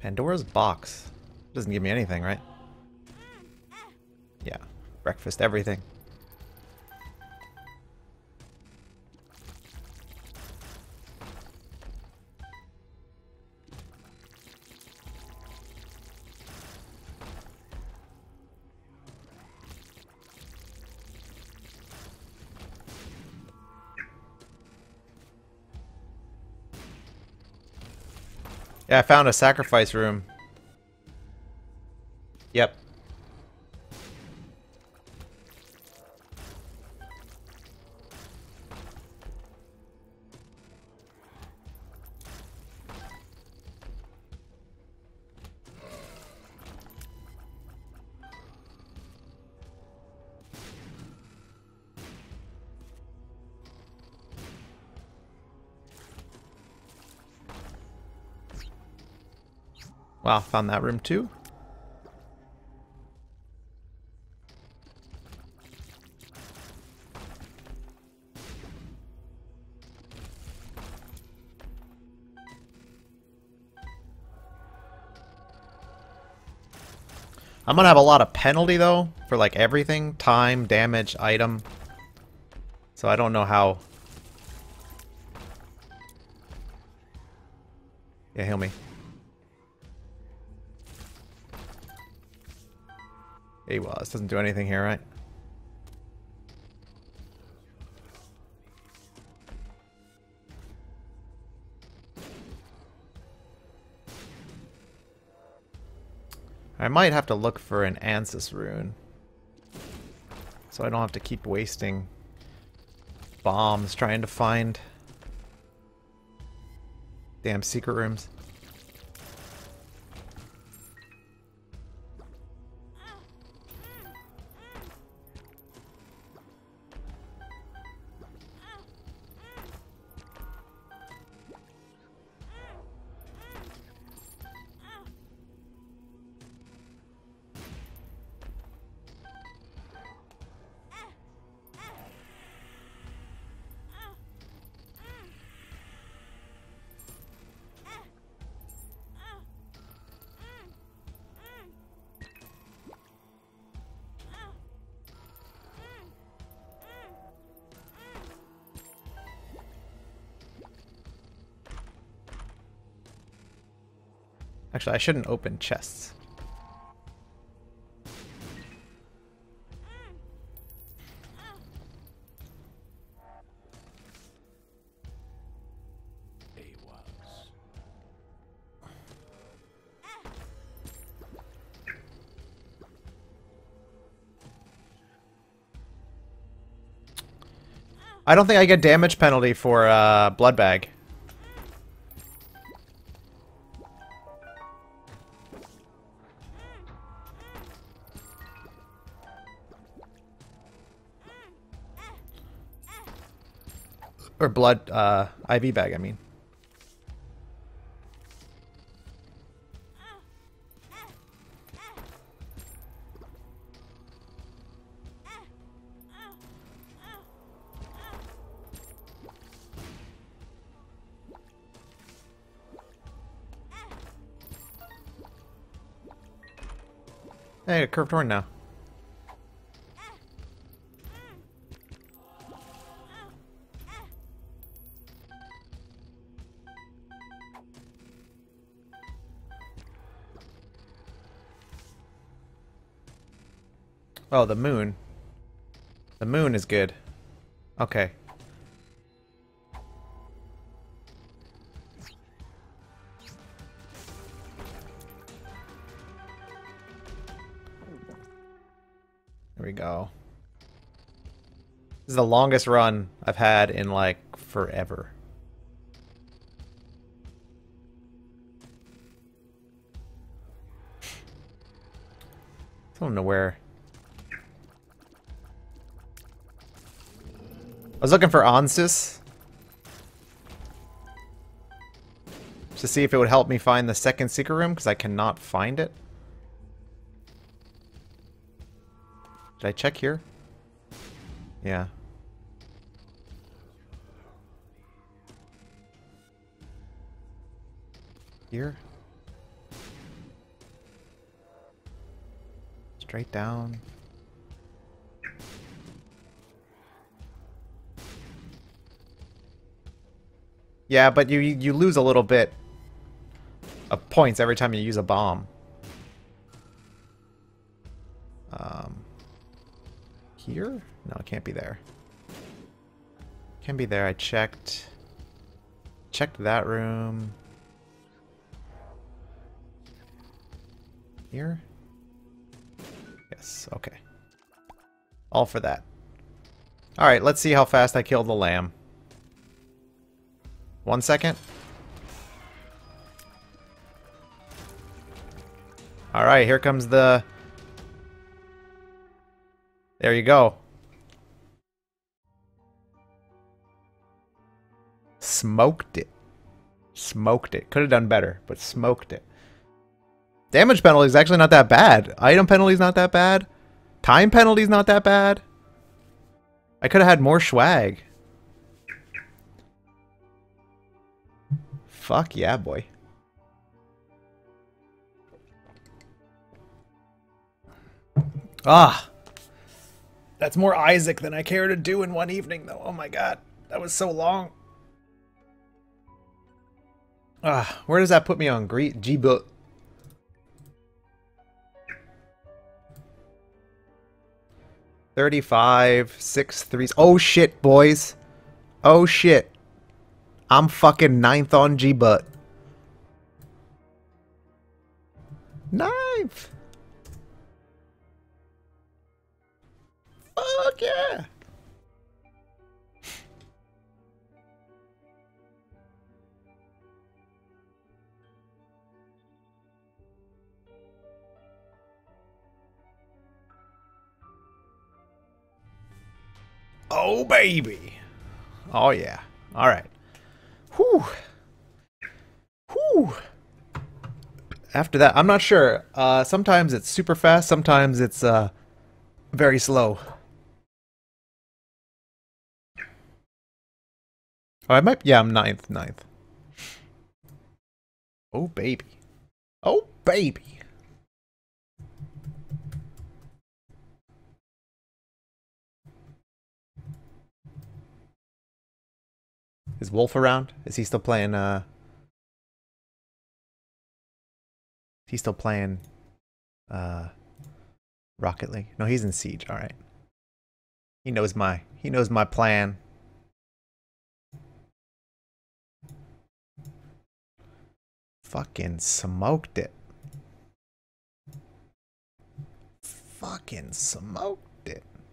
[SPEAKER 1] Pandora's box. Doesn't give me anything, right? Yeah. Breakfast, everything. Yeah, I found a sacrifice room. Yep. Wow, found that room too. I'm gonna have a lot of penalty though for like everything, time, damage, item. So I don't know how. Yeah, heal me. Hey, well, this doesn't do anything here, right? I might have to look for an Ansys rune. So I don't have to keep wasting bombs trying to find damn secret rooms. Actually, I shouldn't open chests.
[SPEAKER 2] He was.
[SPEAKER 1] I don't think I get damage penalty for blood bag. Or blood IV bag, I mean. Hey, a curved horn now. Oh, the moon. The moon is good. Okay. There we go. This is the longest run I've had in like forever. I don't know where. I was looking for Ansys to see if it would help me find the second secret room, because I cannot find it. Did I check here? Yeah. Here? Straight down. Yeah, but you lose a little bit of points every time you use a bomb. Here? No, it can't be there. Can't be there. I checked. Checked that room. Here? Yes, okay. All for that. Alright, let's see how fast I kill the lamb. 1 second. Alright, here comes the... There you go. Smoked it. Smoked it. Could have done better, but smoked it. Damage penalty is actually not that bad. Item penalty is not that bad. Time penalty is not that bad. I could have had more swag. Fuck yeah, boy. Ah. That's more Isaac than I care to do in one evening, though. Oh my god. That was so long. Ah, where does that put me on G-Boot? $35, 6 threes. Oh shit, boys. Oh shit. I'm fucking 9th on G-Butt. 9th. Fuck yeah. Oh baby. Oh yeah. All right. Whew. Whew. After that, I'm not sure. Sometimes it's super fast. Sometimes it's very slow. Oh, I might. Yeah, I'm 9th. Oh baby. Oh baby. Is Wolf around? Is he still playing? Is he still playing? Rocket League? No, he's in Siege. All right. He knows my plan. Fucking smoked it. Fucking smoked it.